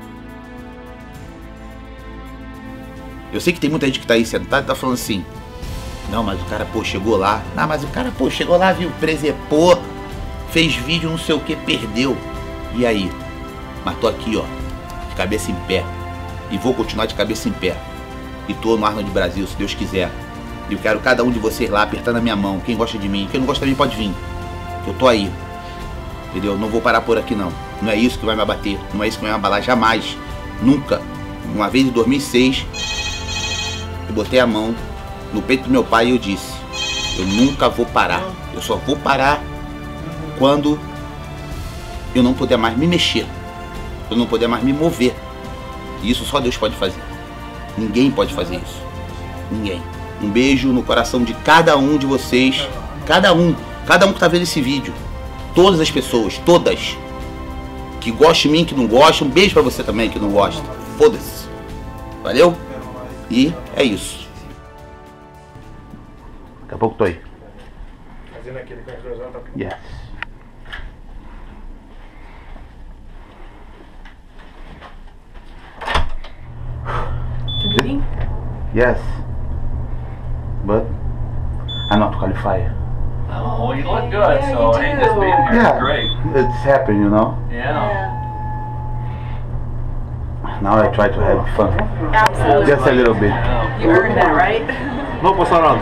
Eu sei que tem muita gente que tá aí sentada e tá falando assim, não, mas o cara, pô, chegou lá. Não, mas o cara, pô, chegou lá, viu, presepou, fez vídeo, não sei o que, perdeu. E aí? Mas tô aqui, ó, de cabeça em pé. E vou continuar de cabeça em pé. E tô no Arnold Brasil, se Deus quiser. E eu quero cada um de vocês lá apertando a minha mão. Quem gosta de mim, quem não gosta de mim pode vir. Eu tô aí. Entendeu? Não vou parar por aqui não. Não é isso que vai me abater. Não é isso que vai me abalar jamais. Nunca. Uma vez em dois mil e seis, eu botei a mão no peito do meu pai e eu disse: eu nunca vou parar. Eu só vou parar quando eu não puder mais me mexer. Eu não puder mais me mover. E isso só Deus pode fazer. Ninguém pode fazer isso. Ninguém. Um beijo no coração de cada um de vocês. Cada um. Cada um que tá vendo esse vídeo. Todas as pessoas. Todas. Que gosta de mim, que não gosta. Um beijo pra você também que não gosta. Foda-se. Valeu? E é isso. Daqui a pouco tô aí. Fazendo aquele controlzão, tá? Yes. Competing? Yes. But I'm not qualified. Oh, you look good, Yeah, so you ain't do. this being here Yeah. is great. It's happened, you know. Yeah. Now I try to have fun. Absolutely. Just a little bit. You earned that, right? No passa nada.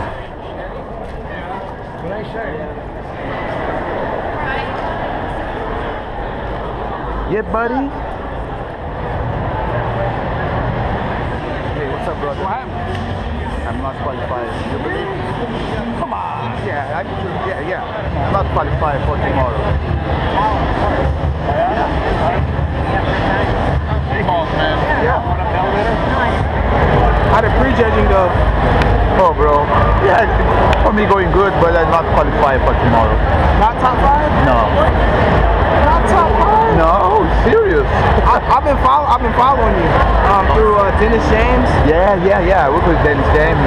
Yeah, buddy. Hey, what's up, brother? What happened? I'm not qualified. You believe? Come on. Yeah, I, yeah, yeah. I'm not qualified for tomorrow. Big balls, man. Yeah. How the pre-judging go? Oh, bro. Yeah, for me going good, but I'm not qualified for tomorrow. Not top five? No. Not top five? No, serious. I, I've been follow, I've been following you um, through uh, Dennis James. Yeah, yeah, yeah. I work with Dennis James.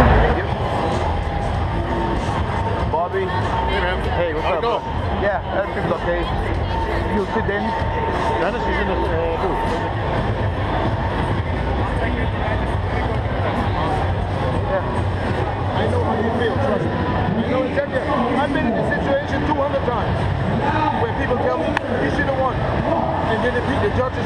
Bobby. Hey, man. Hey, what's How'd up? it go? bro? Yeah, everything's okay. You see Dennis? Dennis is in the uh, booth. I know how you feel, trust me. I know exactly. I've been in this situation two hundred times where people tell me, you should have won. And then the, the judges.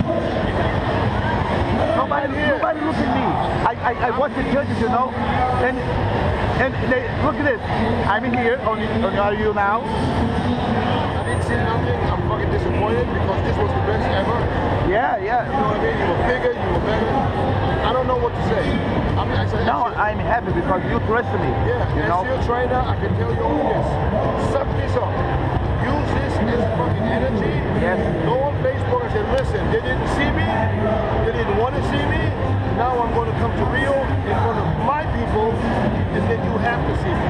Nobody, nobody look at me. I, I, I watch the judges, you know, and and they look at this. I'm here on, on Are You Now. I didn't see nothing. I'm fucking disappointed because this was the best ever. Yeah, yeah. You know what I mean? You were bigger, you were better. I don't know what to say. I mean, I said, No, I'm happy because you trust me. yeah, you as know. your trainer, I can tell you only this. Suck this up. Use this as fucking energy. Yes. Go on Facebook and say, listen, they didn't see me. They didn't want to see me. Now I'm going to come to Rio in front of my people and then you have to see me.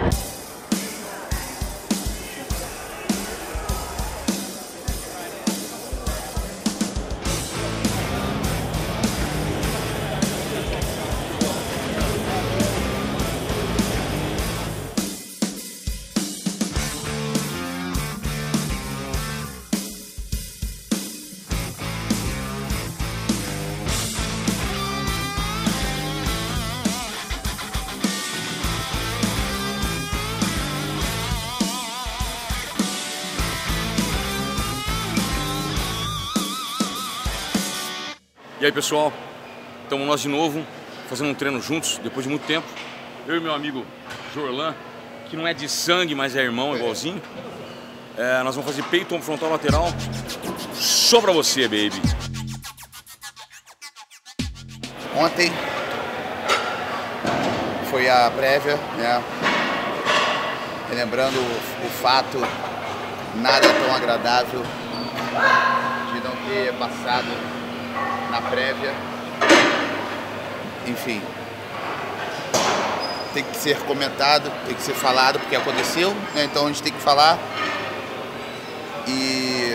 E aí, pessoal, estamos nós de novo fazendo um treino juntos depois de muito tempo. Eu e meu amigo Jorlan, que não é de sangue, mas é irmão igualzinho. É, nós vamos fazer peito, ombro, frontal, lateral. Só pra você, baby. Ontem foi a prévia, né? Relembrando o, o fato nada tão agradável de não ter passado na prévia. Enfim, tem que ser comentado, tem que ser falado porque aconteceu, né? Então a gente tem que falar. E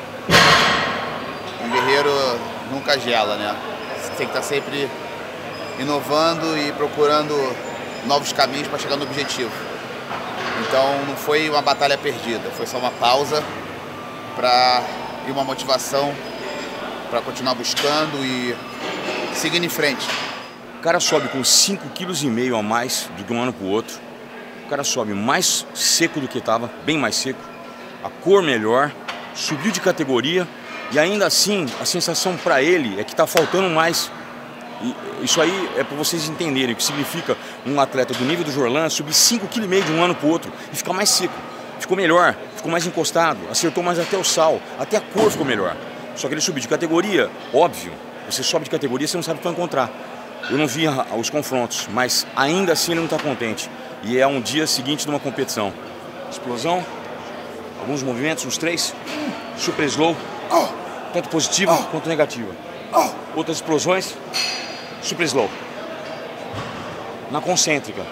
um guerreiro nunca gela, né? Tem que estar sempre inovando e procurando novos caminhos para chegar no objetivo. Então não foi uma batalha perdida, foi só uma pausa para e uma motivação para continuar buscando e seguindo em frente. O cara sobe com cinco vírgula cinco quilos a mais do que um ano para o outro. O cara sobe mais seco do que estava, bem mais seco. A cor melhor, subiu de categoria, E ainda assim, a sensação para ele é que está faltando mais. E isso aí é para vocês entenderem o que significa um atleta do nível do Jorlan subir cinco vírgula cinco quilos de um ano para o outro e ficar mais seco. Ficou melhor, ficou mais encostado, acertou mais até o sal, até a cor ficou melhor. Só que ele subiu de categoria, óbvio, você sobe de categoria, você não sabe o que vai encontrar. Eu não vi os confrontos, mas ainda assim ele não está contente. E é um dia seguinte de uma competição. Explosão, alguns movimentos, uns três, super slow, tanto positiva quanto negativa. Outras explosões, super slow. Na concêntrica.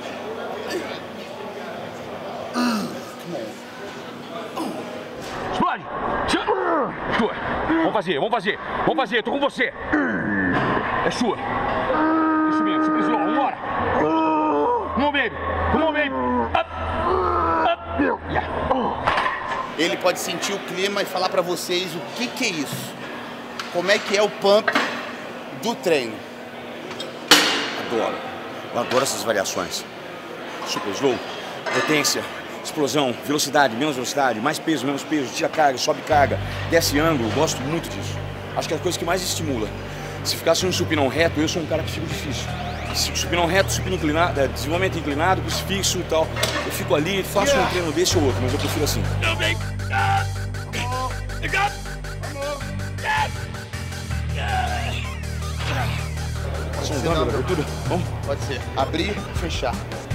Explode! Sua. Vamos fazer, vamos fazer, vamos fazer, tô com você. É sua. Isso mesmo, super slow, vambora. Come on, baby. Come on, baby. Up. Up. Yeah. Ele pode sentir o clima e falar pra vocês o que que é isso. Como é que é o pump do treino. Adoro. Eu adoro essas variações. Super slow, potência, explosão, velocidade, menos velocidade, mais peso, menos peso, tira carga, sobe carga, desce ângulo. Gosto muito disso. Acho que é a coisa que mais estimula. Se ficasse um supinão reto, eu sou um cara que fica difícil. Supinão reto, supino inclinado, é, desenvolvimento inclinado, crucifixo e tal. Eu fico ali, faço um treino desse ou outro, mas eu prefiro assim. Pode ser, não, abertura? Bom? Pode ser. Abrir, fechar.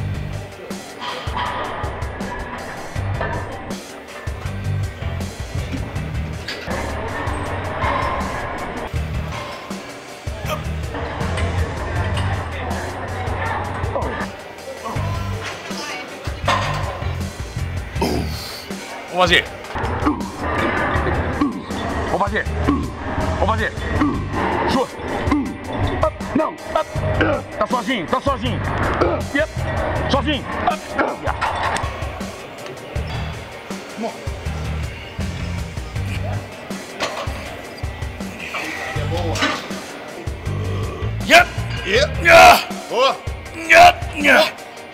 Vamos fazer. Vamos fazer. Vamos fazer. Show. Não. Tá sozinho, tá sozinho. Yep. Sozinho. Yep. Yep. Yeah. Boa. Yep. Yeah.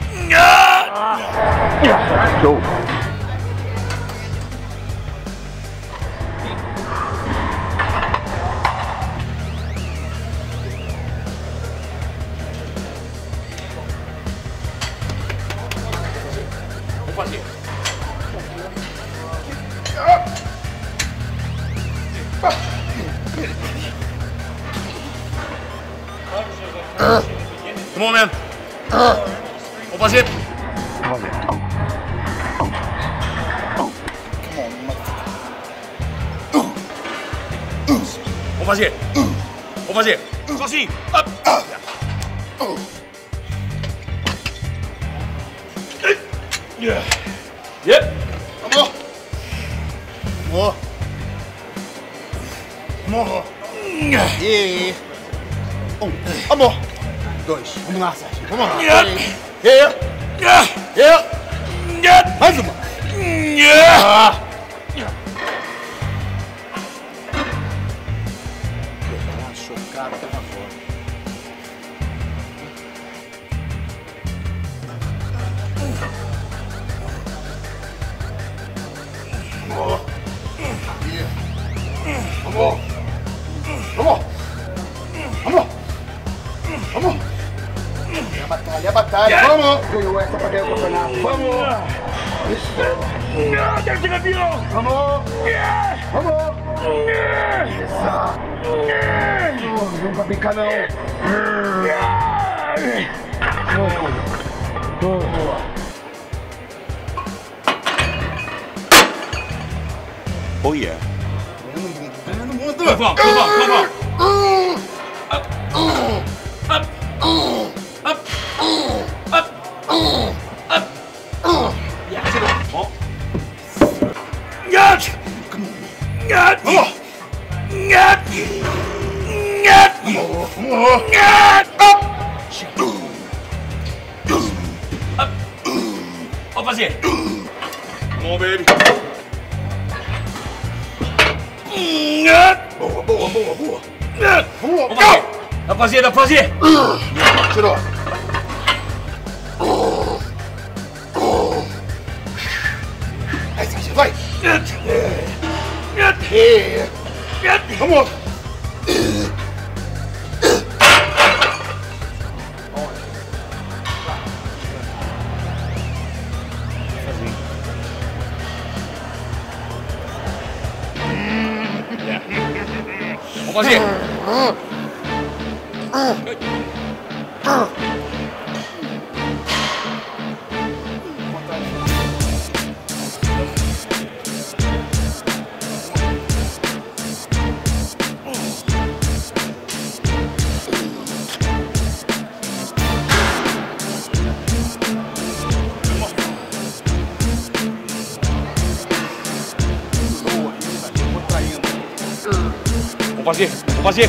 Yeah. Show. Um momento. Vamos fazer. Vamos fazer. Vamos fazer. Sozinho. Yep. Amor. Amor. Amor. E um. Amor. Dois. Vamos lá, Sérgio. Vamos lá. Yep. E. E. Yep. Mais uma. Yeah. Chocado até na voz. Amor. Amor. Amor. Amor. Amor. É a batalha, é a batalha. Yeah. Vamos. Ganhou essa pra ganhar o campeonato. Vamos. Isso. Não, quero ser campeão. Vamos. Yeah. Vamos. Yeah. Isso. Não vai brincar não. Oh yeah. Ganhando muito. Vamos, vamos, vamos, vamos. Up. Up. Up. Up. Up. Up. Yeah, tira. Bom. Yat. Yat. Vamos. Yat. Yat. Vamos. Yat. Up. Up. Vamos fazer. Come on, baby. Yat. Boa, boa, boa, boa. Yat. Vamos fazer. Dá pra fazer, dá pra fazer. Tirou. Vai, Sérgio, vai. Yat. Yat. E. Vamos! Vamos fazer! Vamos fazer, vamos fazer.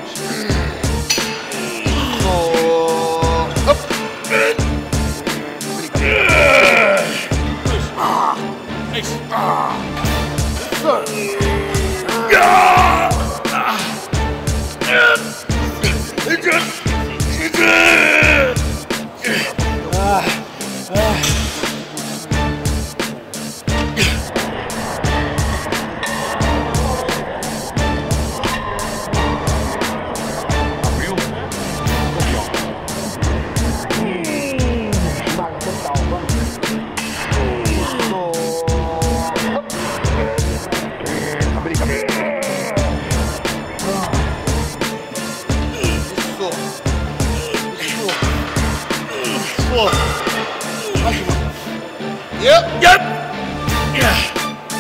Yep, yep. Yeah.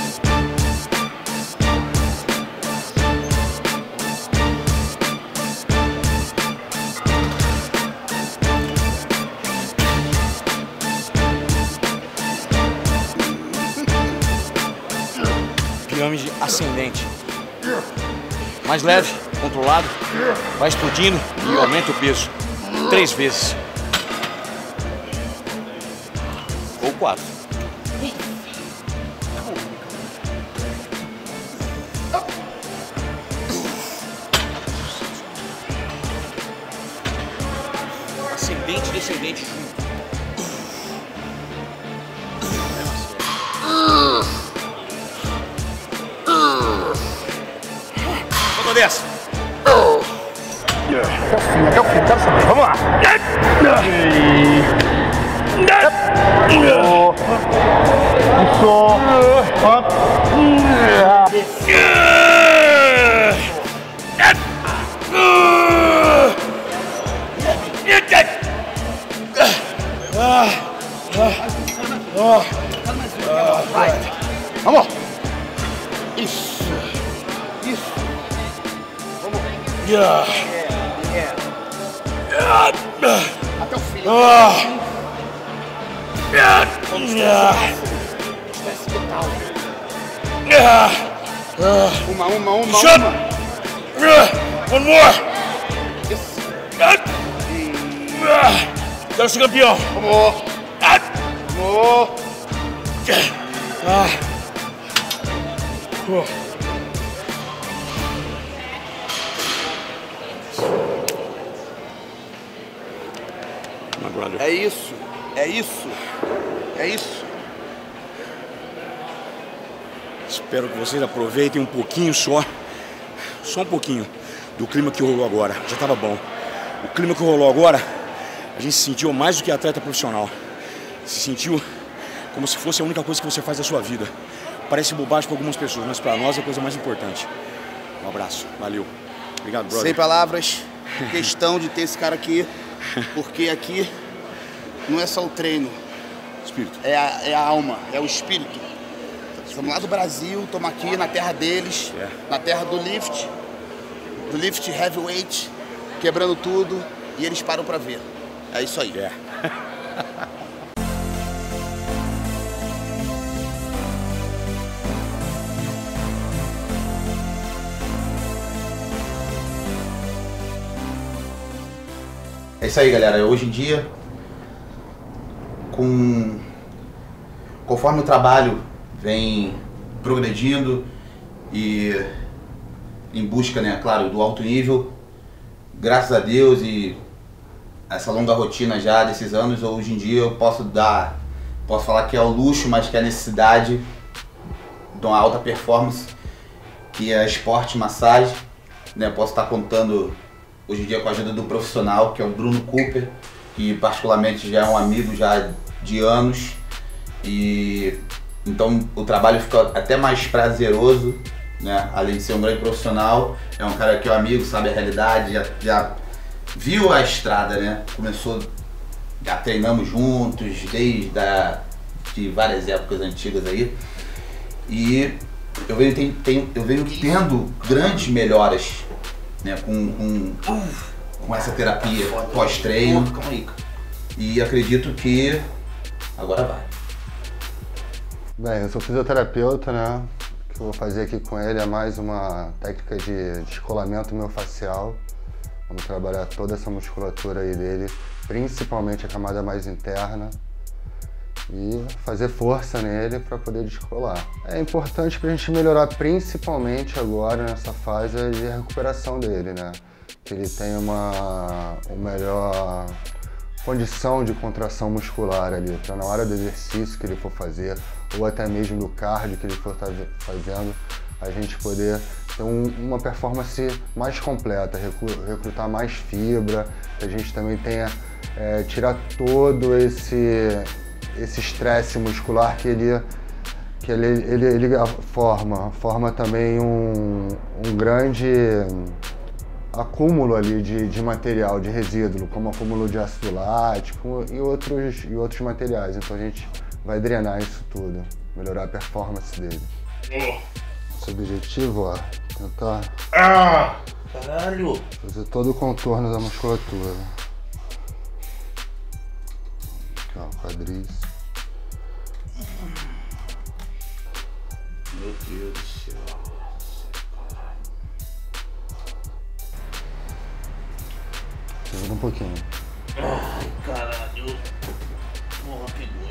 Pirâmide ascendente. Mais leve, controlado, vai explodindo e aumenta o peso. Três vezes. Ou quatro. Ascendente e descendente junto. Quanto dessa? Até o fim, até o fim, quero saber. Vamos lá. Vamos. Isso. Isso. Vamos. Yeah. Até o fim. Uma, uma, uma, Shut. uma. One more. Isso. Quero ser campeão. Vamos. Vamos. Ah. Oh. My brother. É isso. É isso. É isso. Espero que vocês aproveitem um pouquinho só, só um pouquinho, do clima que rolou agora. Já estava bom. O clima que rolou agora, a gente se sentiu mais do que atleta profissional. Se sentiu como se fosse a única coisa que você faz da sua vida. Parece bobagem para algumas pessoas, mas para nós é a coisa mais importante. Um abraço, valeu. Obrigado, brother. Sem palavras, questão de ter esse cara aqui, porque aqui não é só o treino. Espírito. É a, é a alma, é o espírito. Estamos lá do Brasil, estamos aqui na terra deles, É. na terra do lift, do lift heavyweight, quebrando tudo, e eles param pra ver. É isso aí. É. É isso aí, galera. Hoje em dia, com... conforme o trabalho vem progredindo e em busca, né, claro, do alto nível, graças a Deus e essa longa rotina já desses anos, hoje em dia eu posso dar, posso falar que é o luxo, mas que é a necessidade de uma alta performance que é Esporte Massagem, né? Posso estar contando hoje em dia com a ajuda do profissional, que é o Bruno Cooper, que particularmente já é um amigo já de anos, e então o trabalho fica até mais prazeroso, né? Além de ser um grande profissional, é um cara que é um amigo, sabe a realidade, já, já viu a estrada, né? Começou, já treinamos juntos desde a, de várias épocas antigas aí, e eu venho, tem, tem, eu venho tendo grandes melhoras, né? com, com, com essa terapia pós-treino, e acredito que agora vai. Bem, eu sou fisioterapeuta, né? O que eu vou fazer aqui com ele é mais uma técnica de descolamento miofascial. Vamos trabalhar toda essa musculatura aí dele, principalmente a camada mais interna, e fazer força nele para poder descolar. É importante para a gente melhorar principalmente agora nessa fase de recuperação dele, né? Que ele tenha uma, uma melhor condição de contração muscular ali, para na hora do exercício que ele for fazer, ou até mesmo do cardio que ele for estar fazendo, a gente poder ter um, uma performance mais completa, recrutar mais fibra, que a gente também tenha, é, tirar todo esse esse estresse muscular que ele que ele, ele, ele forma, forma também um, um grande acúmulo ali de, de material, de resíduo, como acúmulo de ácido lático e outros, e outros materiais. Então a gente vai drenar isso tudo, melhorar a performance dele. Nosso objetivo, ó, tentar ah, caralho. fazer todo o contorno da musculatura. Aqui, ó, quadris. Meu Deus do céu. Segura um pouquinho. Ai, caralho. Porra, pegou.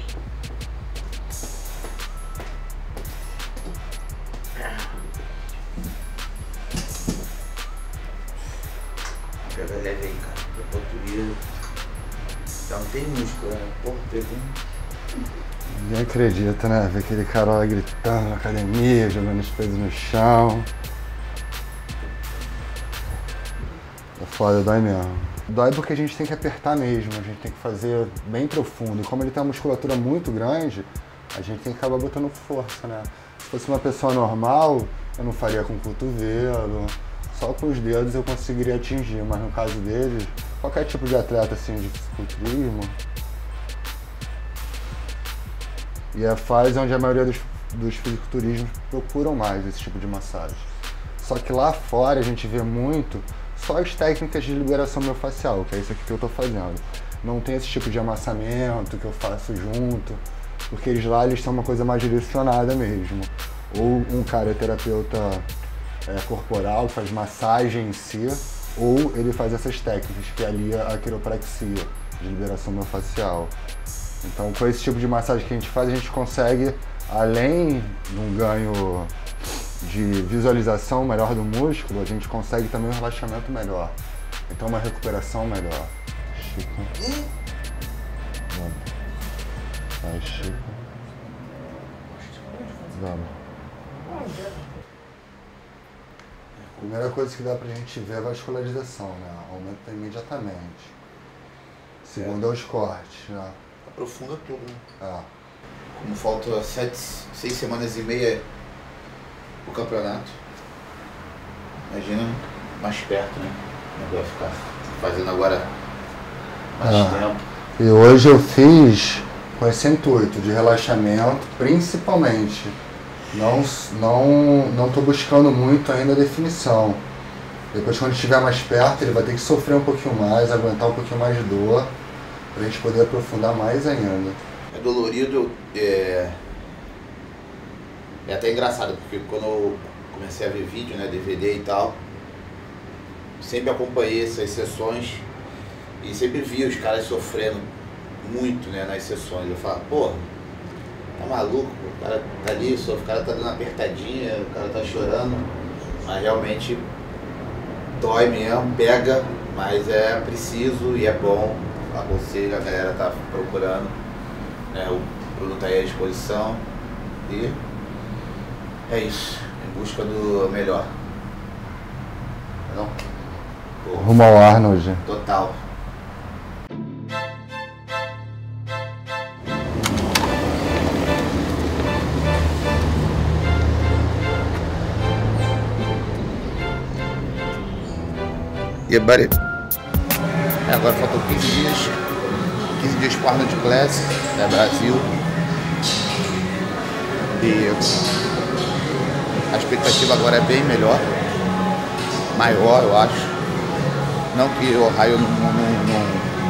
Pega leve aí, cara. Da portuguesa. Já não tem músculo, né? Porra, pegou. Ninguém acredita, né? Ver aquele cara lá gritando na academia, jogando os pesos no chão. É foda, dói mesmo. Dói porque a gente tem que apertar mesmo, a gente tem que fazer bem profundo. E como ele tem uma musculatura muito grande, a gente tem que acabar botando força, né? Se fosse uma pessoa normal, eu não faria com o cotovelo, só com os dedos eu conseguiria atingir. Mas no caso dele, qualquer tipo de atleta assim de fisiculturismo, e é a fase onde a maioria dos, dos fisiculturismos procuram mais esse tipo de massagem. Só que lá fora a gente vê muito só as técnicas de liberação miofascial, que é isso aqui que eu tô fazendo. Não tem esse tipo de amassamento que eu faço junto, porque eles lá eles têm uma coisa mais direcionada mesmo. Ou um cara é terapeuta é, corporal, que faz massagem em si, ou ele faz essas técnicas, que alia a quiropraxia, de liberação miofascial. Então, com esse tipo de massagem que a gente faz, a gente consegue, além de um ganho de visualização melhor do músculo, a gente consegue também um relaxamento melhor. Então, uma recuperação melhor. Chico. Vai, Chico. Vamos. A primeira coisa que dá pra gente ver é a vascularização, né? Aumenta imediatamente. Segundo é os cortes, né? Aprofunda tudo, né? Ah. Como falta sete, seis semanas e meia o campeonato, imagina mais perto, né? Não vai ficar fazendo agora mais ah. tempo. E hoje eu fiz com esse intuito de relaxamento, principalmente. Não, não, não tô buscando muito ainda a definição. Depois, quando estiver mais perto, ele vai ter que sofrer um pouquinho mais, aguentar um pouquinho mais de dor, pra gente poder aprofundar mais ainda. É dolorido, é, é até engraçado, porque quando eu comecei a ver vídeo, né, D V D e tal, sempre acompanhei essas sessões e sempre vi os caras sofrendo muito, né, nas sessões. Eu falava, pô, tá maluco, o cara tá ali, o cara tá dando apertadinha, o cara tá chorando, mas realmente dói mesmo, pega, mas é preciso e é bom. Aconselho, a galera tá procurando, né, o produto tá aí à disposição e é isso. Em busca do melhor. Não? Pô, Rumo ao Arnold. total. E buddy? É, agora faltam quinze dias. quinze dias para o Arnold Classic, é Brasil. E a expectativa agora é bem melhor. Maior, eu acho. Não que o Ohio não, não, não,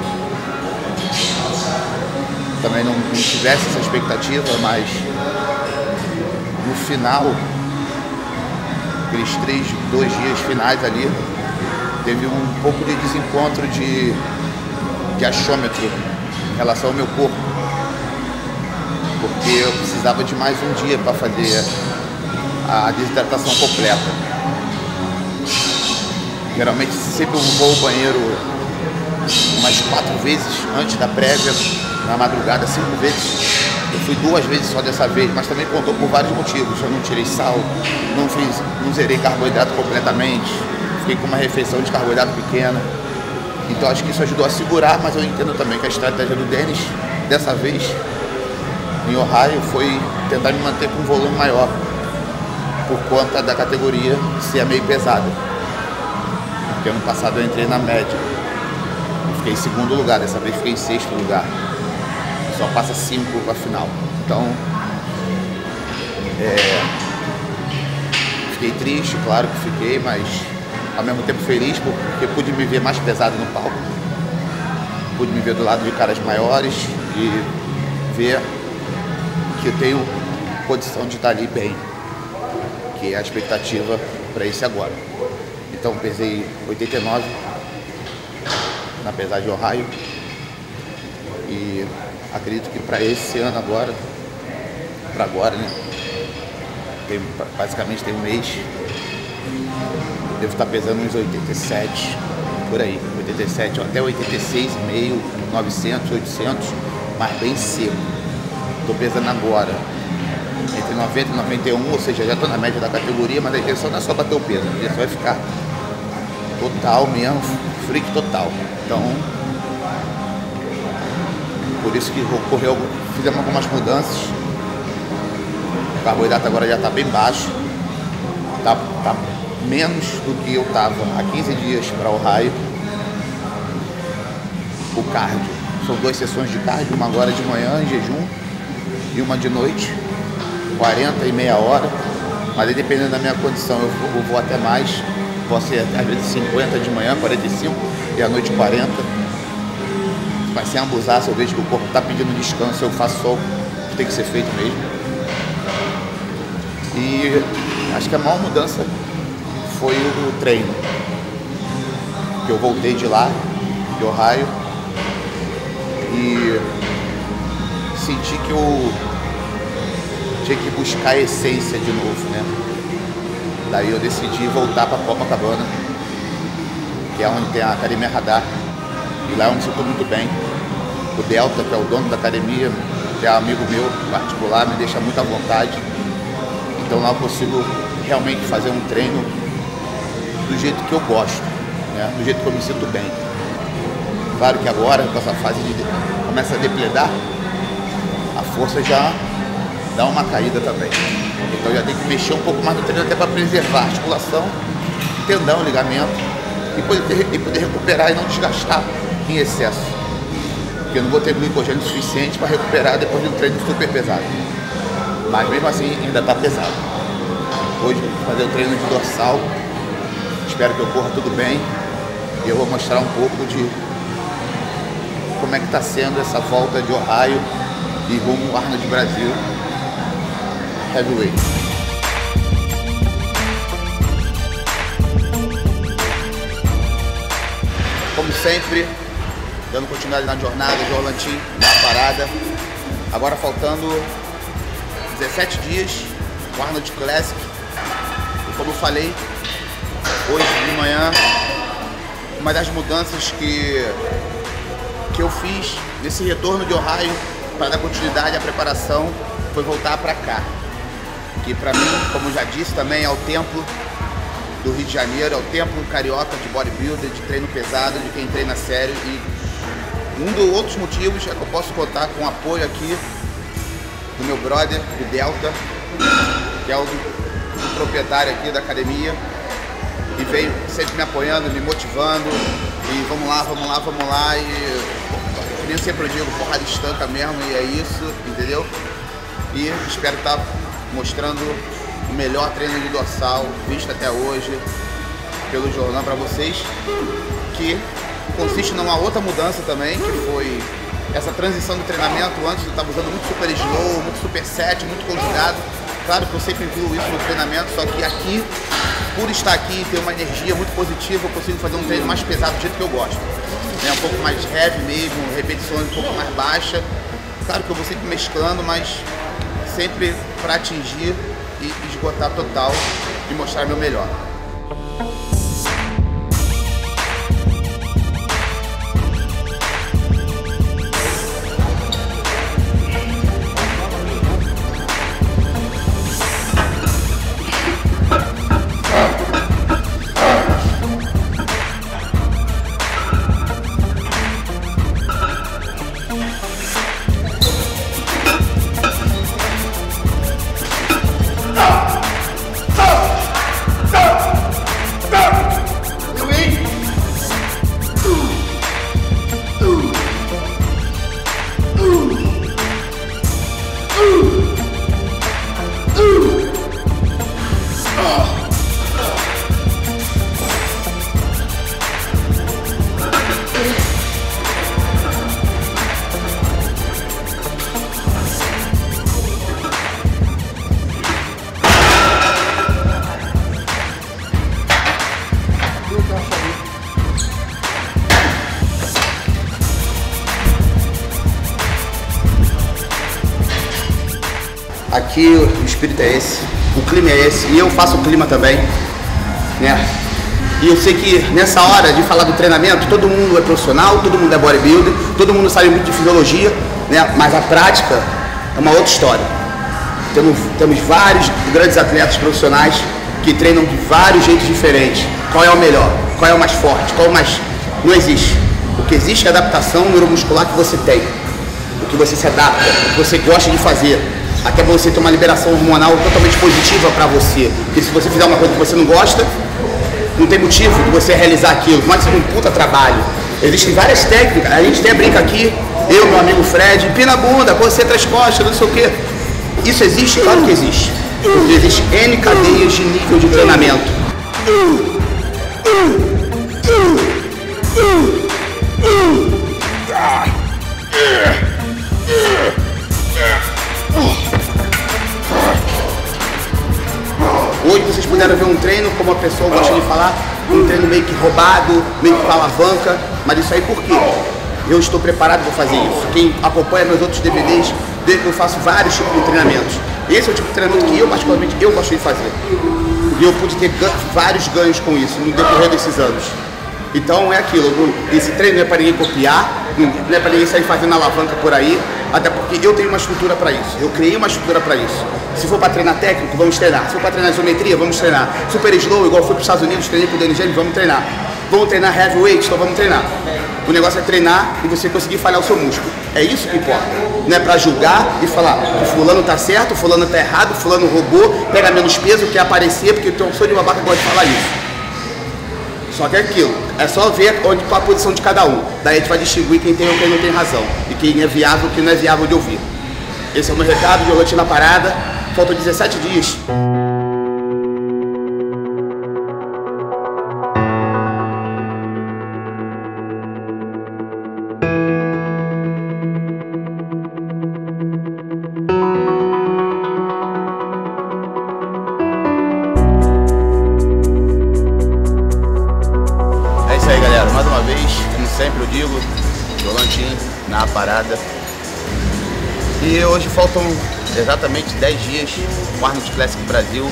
também não, não tivesse essa expectativa, mas no final, aqueles três, dois dias finais ali, teve um pouco de desencontro de, de achômetro em relação ao meu corpo. Porque eu precisava de mais um dia para fazer a desidratação completa. Geralmente sempre eu vou ao banheiro umas quatro vezes antes da prévia, na madrugada, cinco vezes. Eu fui duas vezes só dessa vez, mas também contou por vários motivos. Eu não tirei sal, não, fiz, não zerei carboidrato completamente, fiquei com uma refeição de carboidrato pequena. Então acho que isso ajudou a segurar, mas eu entendo também que a estratégia do Dennis, dessa vez, em Ohio, foi tentar me manter com um volume maior, por conta da categoria ser meio pesada. Porque ano passado eu entrei na média, eu fiquei em segundo lugar, dessa vez fiquei em sexto lugar. Só passa cinco para a final. Então, é, fiquei triste, claro que fiquei, mas ao mesmo tempo feliz porque pude me ver mais pesado no palco. Pude me ver do lado de caras maiores e ver que eu tenho condição de estar ali bem, que é a expectativa para esse agora. Então pesei oitenta e nove na pesagem de Ohio e acredito que para esse ano agora, para agora, né, tem, basicamente tem um mês, devo estar pesando uns oitenta e sete, por aí, oitenta e sete até oitenta e seis e meio, novecentos, oitocentos, mas bem seco. Estou pesando agora entre noventa e noventa e um, ou seja, já estou na média da categoria, mas a intenção não é só bater o peso, a intenção é ficar total mesmo, freak total. Então, por isso que ocorreu, fizemos algumas mudanças. O carboidrato agora já está bem baixo, está tá menos do que eu estava há quinze dias para o Ohio. O cardio, são duas sessões de cardio, uma agora de manhã em jejum e uma de noite, quarenta e meia hora, mas aí dependendo da minha condição eu vou, eu vou até mais, posso ser às vezes cinquenta de manhã, quarenta e cinco e à noite quarenta, mas sem abusar. Se eu vejo que o corpo está pedindo descanso, eu faço só o que tem que ser feito mesmo. E acho que a maior mudança foi o treino, que eu voltei de lá, de Ohio, e senti que eu tinha que buscar a essência de novo, né? Daí eu decidi voltar para Copacabana, que é onde tem a Academia Radar, e lá eu me sinto muito bem. O Delta, que é o dono da academia, que é amigo meu particular, me deixa muito à vontade. Então lá eu consigo realmente fazer um treino do jeito que eu gosto, né? Do jeito que eu me sinto bem. Claro que agora, com essa fase de começa a depledar, a força já dá uma caída também. Então já tem que mexer um pouco mais no treino até para preservar a articulação, tendão, ligamento e poder, e poder recuperar e não desgastar em excesso. Porque eu não vou ter glicogênio suficiente para recuperar depois de um treino super pesado. Mas mesmo assim ainda está pesado. Hoje vou fazer o treino de dorsal, espero que ocorra tudo bem e eu vou mostrar um pouco de como é que está sendo essa volta de Ohio e rumo ao Arnold Brasil Heavyweight. Como sempre, dando continuidade na jornada, Jorlantin na parada. Agora faltando dezessete dias, o Arnold Classic. E como eu falei, hoje de manhã, uma das mudanças que, que eu fiz nesse retorno de Ohio para dar continuidade à preparação foi voltar para cá. que pra mim, como eu já disse, também é o templo do Rio de Janeiro, é o templo carioca de bodybuilder, de treino pesado, de quem treina sério. E um dos outros motivos é que eu posso contar com o apoio aqui do meu brother, do Delta, que é o, o proprietário aqui da academia, e veio sempre me apoiando, me motivando, e vamos lá, vamos lá, vamos lá, e que nem sempre eu digo, porrada estanca mesmo, e é isso, entendeu? E espero estar mostrando o melhor treino de dorsal visto até hoje pelo Jorlan para vocês, que consiste numa outra mudança também, que foi essa transição do treinamento. Antes eu estava usando muito super slow, muito super set, muito conjugado. Claro que eu sempre incluo isso no treinamento, só que aqui, por estar aqui e ter uma energia muito positiva, eu consigo fazer um treino mais pesado do jeito que eu gosto. É um pouco mais heavy mesmo, repetições um pouco mais baixas. Claro que eu vou sempre mesclando, mas sempre para atingir e esgotar total e mostrar meu melhor. Aqui o espírito é esse, o clima é esse, e eu faço o clima também, né? E eu sei que nessa hora de falar do treinamento, todo mundo é profissional, todo mundo é bodybuilder, todo mundo sabe muito de fisiologia, né? Mas a prática é uma outra história. Temos, temos vários grandes atletas profissionais que treinam de vários jeitos diferentes. Qual é o melhor? Qual é o mais forte? Qual é o mais... Não existe. O que existe é a adaptação neuromuscular que você tem, o que você se adapta, o que você gosta de fazer. Até você ter uma liberação hormonal totalmente positiva para você. Porque se você fizer uma coisa que você não gosta, não tem motivo de você realizar aquilo. Pode ser um puta trabalho. Existem várias técnicas. A gente até brinca aqui, eu, meu amigo Fred, empina a bunda, concentra as costas, não sei o quê. Isso existe? Claro que existe. Porque existe N cadeias de nível de treinamento. Hoje vocês puderam ver um treino, como a pessoa gosta de falar, um treino meio que roubado, meio que com alavanca, mas isso aí por quê? Eu estou preparado para fazer isso. Quem acompanha meus outros D V Ds, vê que eu faço vários tipos de treinamentos. Esse é o tipo de treinamento que eu, particularmente, eu gosto de fazer. E eu pude ter ganho, vários ganhos com isso no decorrer desses anos. Então é aquilo, esse treino não é para ninguém copiar, não é para ninguém sair fazendo alavanca por aí, até porque eu tenho uma estrutura para isso, eu criei uma estrutura para isso. Se for para treinar técnico, vamos treinar. Se for para treinar isometria, vamos treinar. Super slow, igual eu fui para os Estados Unidos, treinei com o Danny James, vamos treinar. Vamos treinar heavyweight, então vamos treinar. O negócio é treinar e você conseguir falhar o seu músculo. É isso que importa. Não é para julgar e falar que fulano tá certo, fulano tá errado, fulano roubou, pega menos peso, quer aparecer, porque eu sou de babaca que gosta de falar isso. Só que é aquilo, é só ver onde qual a posição de cada um. Daí a gente vai distinguir quem tem ou quem não tem razão. E quem é viável e quem não é viável de ouvir. Esse é o meu recado de Rolante na Parada. Faltam dezessete dias. É isso aí, galera. Mais uma vez, como sempre eu digo, Rolantinho na Parada. E hoje faltam exatamente dez dias com o Arnold Classic Brasil,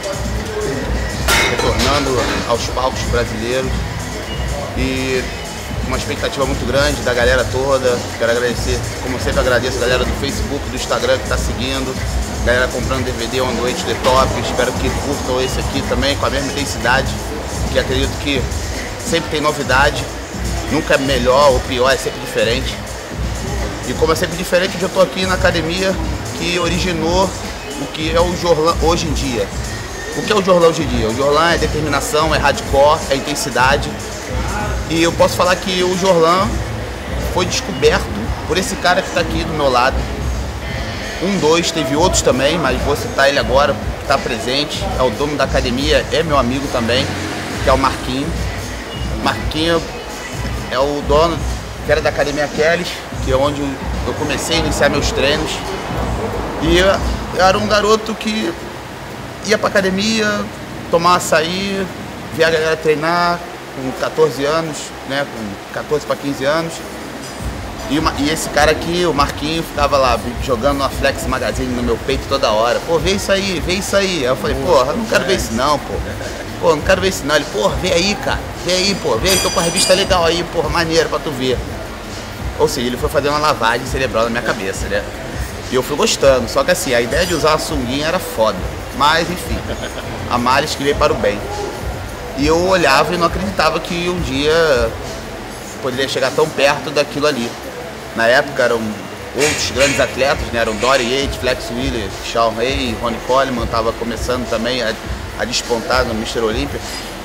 retornando aos palcos brasileiros, e uma expectativa muito grande da galera toda. Quero agradecer, como sempre agradeço a galera do Facebook, do Instagram que está seguindo, galera comprando D V D On The Way to The Top. Espero que curtam esse aqui também com a mesma intensidade, que acredito que sempre tem novidade, nunca é melhor ou pior, é sempre diferente. E como é sempre diferente, eu estou aqui na academia que originou o que é o Jorlan hoje em dia. O que é o Jorlan hoje em dia? O Jorlan é determinação, é hardcore, é intensidade. E eu posso falar que o Jorlan foi descoberto por esse cara que está aqui do meu lado. Um, dois, teve outros também, mas vou citar ele agora, que está presente. É o dono da academia, é meu amigo também, que é o Marquinho. Marquinho é o dono, que era da Academia Kelly, que é onde eu comecei a iniciar meus treinos. E eu, eu era um garoto que ia pra academia, tomar açaí, via a galera treinar com quatorze anos, né, com quatorze para quinze anos. E, uma, e esse cara aqui, o Marquinho, ficava lá jogando uma Flex Magazine no meu peito toda hora. Pô, vê isso aí, vê isso aí. Aí eu falei, porra, não quero ver isso não, pô. Pô, não quero ver isso não. Ele, porra, vê aí, cara. Vê aí, pô, vê aí, tô com a revista legal aí, porra, maneiro pra tu ver. Ou seja, ele foi fazer uma lavagem cerebral na minha cabeça, né? E eu fui gostando, só que assim, a ideia de usar a sunguinha era foda. Mas, enfim, a males que veio para o bem. E eu olhava e não acreditava que um dia poderia chegar tão perto daquilo ali. Na época eram outros grandes atletas, né? Eram Dory Yates, Flex Wheeler, Shawn Ray, Ronnie Coleman, estava começando também a, a despontar no mister Olympia.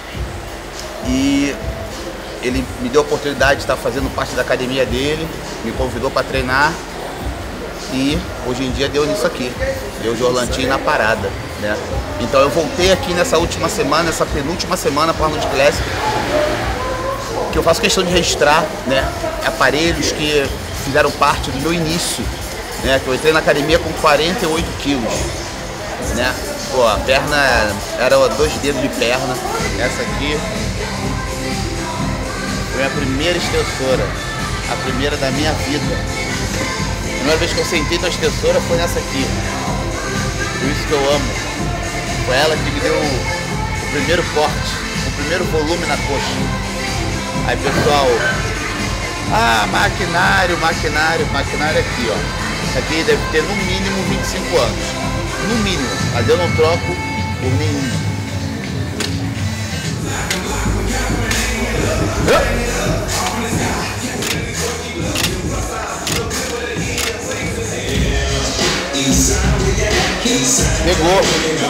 E ele me deu a oportunidade de estar fazendo parte da academia dele, me convidou para treinar e hoje em dia deu nisso aqui, deu Jorlantinho na parada, né? Então eu voltei aqui nessa última semana, essa penúltima semana para o Arnold Classic, que eu faço questão de registrar, né, aparelhos que fizeram parte do meu início, né, que eu entrei na academia com quarenta e oito quilos, né? Pô, a perna era dois dedos de perna, essa aqui foi a primeira extensora, a primeira da minha vida. A primeira vez que eu sentei na extensora foi nessa aqui. Por isso que eu amo. Foi ela que me deu o primeiro corte, o primeiro volume na coxa. Aí pessoal, ah, maquinário, maquinário, maquinário aqui, ó. Isso aqui deve ter no mínimo vinte e cinco anos. No mínimo, mas eu não troco por nenhum. Pegou.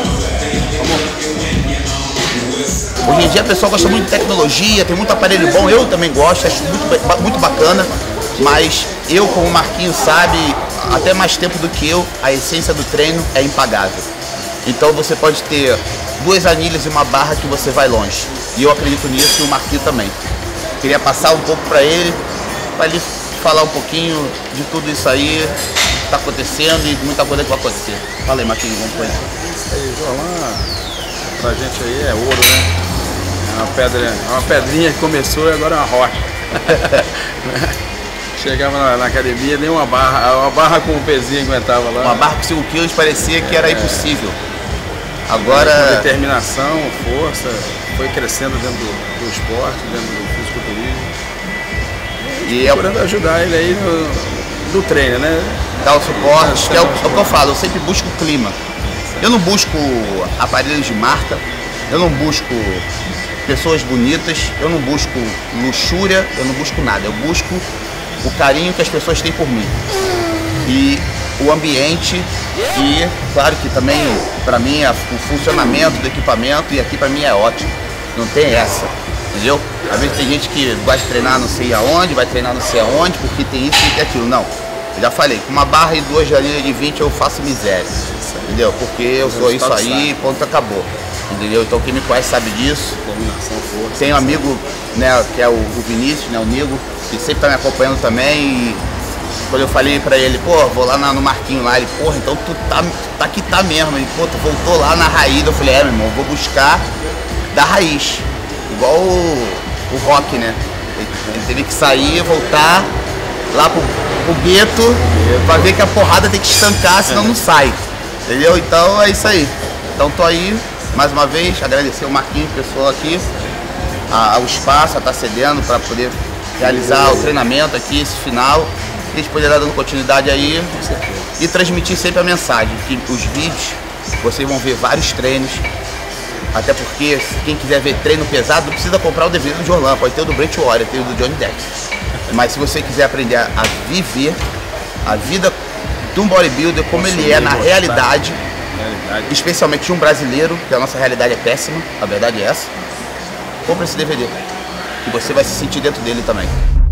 Hoje em dia a pessoa gosta muito de tecnologia, tem muito aparelho bom, eu também gosto, acho muito, muito bacana, mas eu, como o Marquinhos sabe, até mais tempo do que eu, a essência do treino é impagável. Então você pode ter duas anilhas e uma barra que você vai longe. E eu acredito nisso e o Marquinhos também. Queria passar um pouco para ele, para ele falar um pouquinho de tudo isso aí que está acontecendo e muita coisa que vai acontecer. Fala aí, Marquinhos, alguma coisa. Isso aí, Jorlan, pra gente aí é ouro, né? É uma, pedra, é uma pedrinha que começou e agora é uma rocha. Chegava na, na academia, nem uma barra, uma barra com um pezinho aguentava lá. Uma barra com cinco quilos parecia que era é. impossível. Agora... Com determinação, força, foi crescendo dentro do, do esporte, dentro do fisiculturismo. E procurando é... ajudar ele aí no, no treino, né? Dar o suporte, que é o, é o que eu falo, eu sempre busco o clima. Eu não busco aparelhos de marca, eu não busco pessoas bonitas, eu não busco luxúria, eu não busco nada. Eu busco o carinho que as pessoas têm por mim. E o ambiente e, claro que também, para mim, o funcionamento do equipamento, e aqui para mim é ótimo. Não tem essa, entendeu? Às vezes tem gente que gosta de treinar não sei aonde, vai treinar não sei aonde, porque tem isso e tem aquilo. Não, eu já falei, com uma barra e duas anilhas de vinte eu faço miséria, entendeu? Porque eu sou isso aí, ponto, acabou. Entendeu? Então quem me conhece sabe disso. Tenho um amigo, né, que é o, o Vinícius, né, o Nigo, que sempre tá me acompanhando também. E quando eu falei pra ele, pô, vou lá na, no Marquinho lá, ele, porra, então tu tá, tá que tá mesmo. Ele, pô, tu voltou lá na raiz. Eu falei, é, meu irmão, vou buscar da raiz. Igual o, o Rock, né? Ele, ele teve que sair, voltar lá pro, pro gueto pra ver que a porrada tem que estancar, senão não sai. Entendeu? Então é isso aí. Então tô aí. Mais uma vez, agradecer o Marquinhos, pessoal aqui, a, ao espaço, a estar cedendo para poder realizar o treinamento aqui, esse final. a gente poder dar dando continuidade aí e transmitir sempre a mensagem, que os vídeos, vocês vão ver vários treinos, até porque quem quiser ver treino pesado não precisa comprar o D V D do Jorlan, pode ter o do Brent Warrior, tem o do Johnny Dex. Mas se você quiser aprender a, a viver a vida de um bodybuilder como ele é na realidade, realidade, especialmente de um brasileiro, que a nossa realidade é péssima, a verdade é essa, compra esse D V D, que você vai se sentir dentro dele também.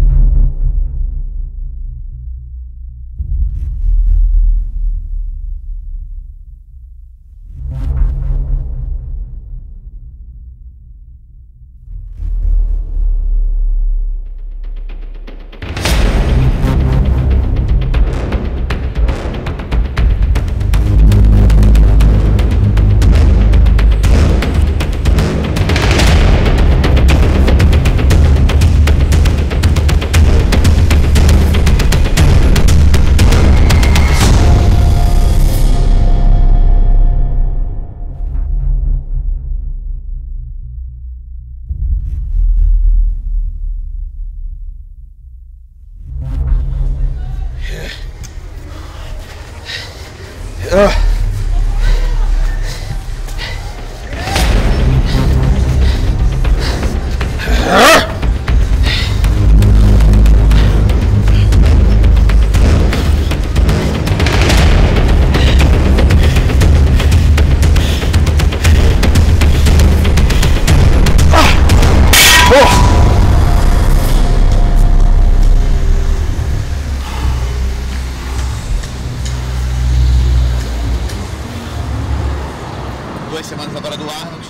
Duas semanas agora do Arnold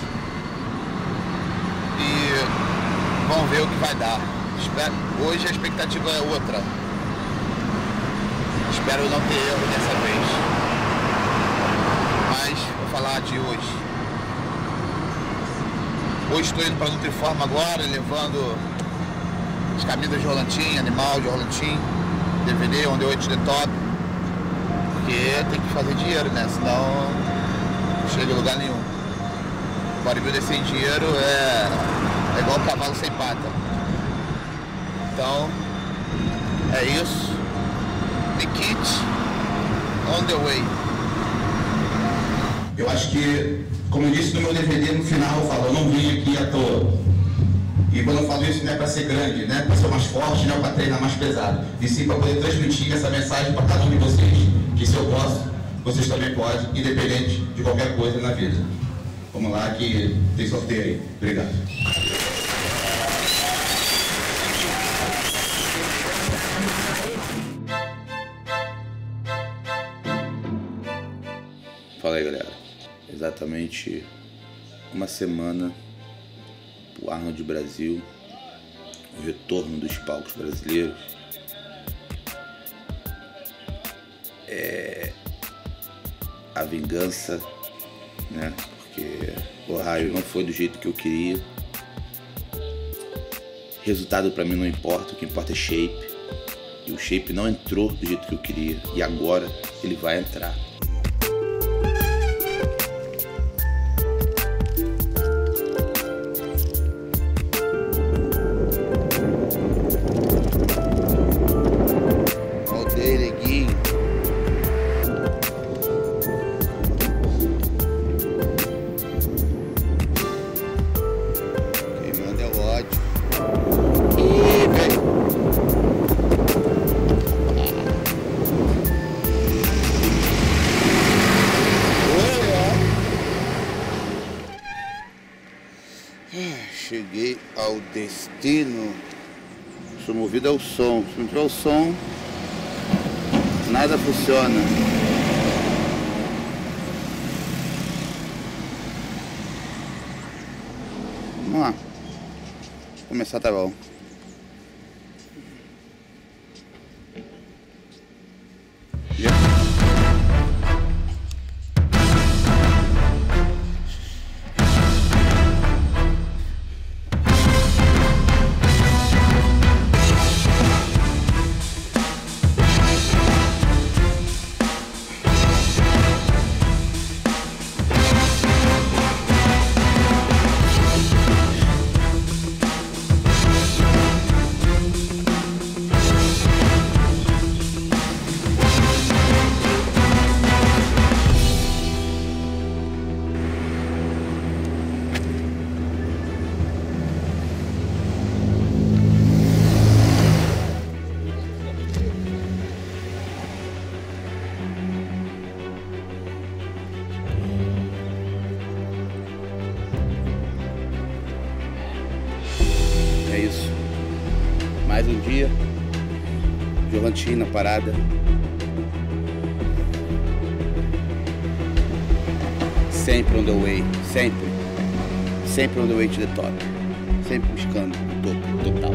e vamos ver o que vai dar. Espero, hoje a expectativa é outra. Espero não ter erro dessa vez. Mas vou falar de hoje. Hoje estou indo para Nutriforma agora, levando as camisas de Rolantim, animal de Rolantim, D V D, onde oito de top. Porque tem que fazer dinheiro, né? Senão não chega em lugar nenhum. Bodybuilder sem dinheiro é, é igual um cavalo sem pata. Então, é isso. The kit on the way. Eu acho que, como eu disse no meu D V D, no final eu falo, eu não vim aqui à toa. E quando eu falo isso não é para ser grande, não é para ser mais forte, não é para treinar mais pesado. E sim para poder transmitir essa mensagem para cada um de vocês. Que se eu posso, vocês também podem, independente de qualquer coisa na vida. Vamos lá que tem sorteio aí. Obrigado. Fala aí, galera. Exatamente uma semana pro Arnold Brasil, o retorno dos palcos brasileiros. É a vingança, né? Porque o Ohio não foi do jeito que eu queria. Resultado pra mim não importa, o que importa é shape. E o shape não entrou do jeito que eu queria. E agora ele vai entrar. Cheguei ao destino. Sou movido ao som. Se não tiver o som, nada funciona. Vamos lá. Começar tá bom. isso. Mais um dia, Jovantino na parada. Sempre on the way, sempre. Sempre on the way to the top. Sempre buscando o topo total.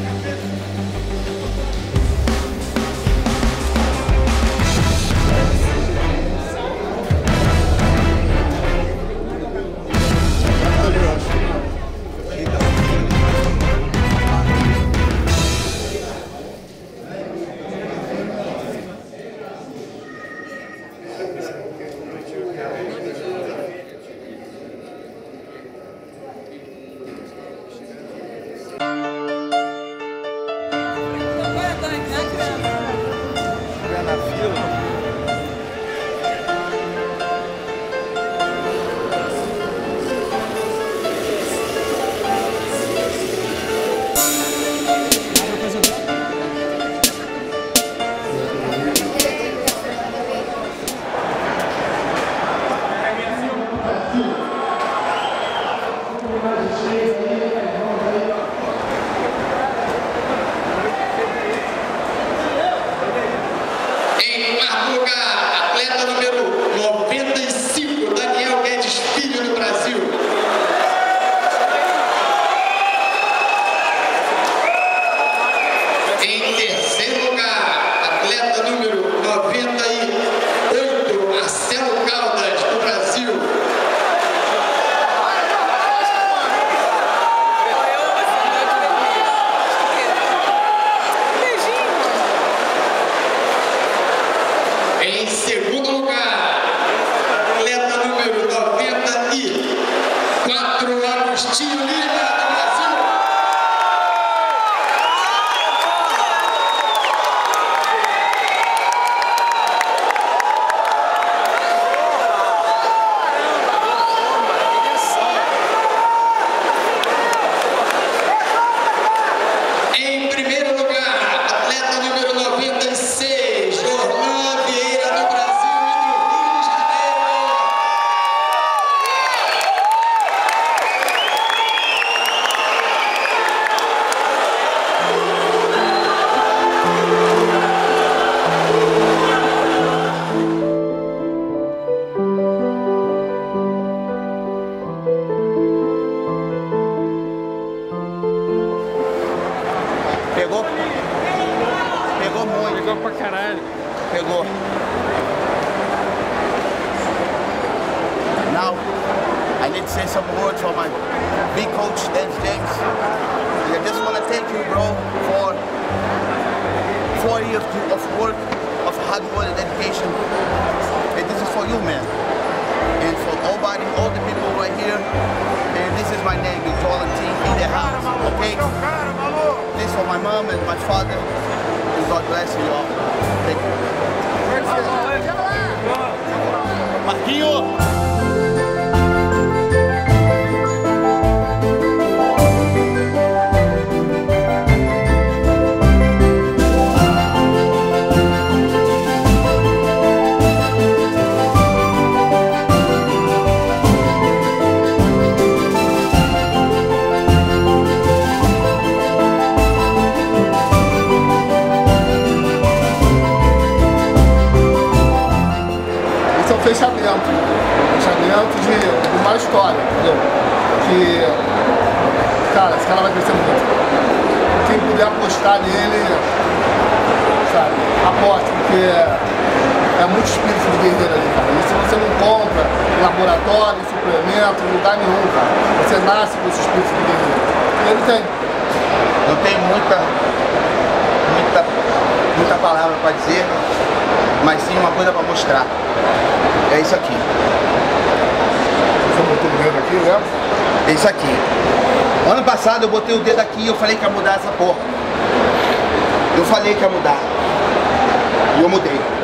Eu botei o dedo aqui e eu falei que ia mudar essa porra. Eu falei que ia mudar. E eu mudei.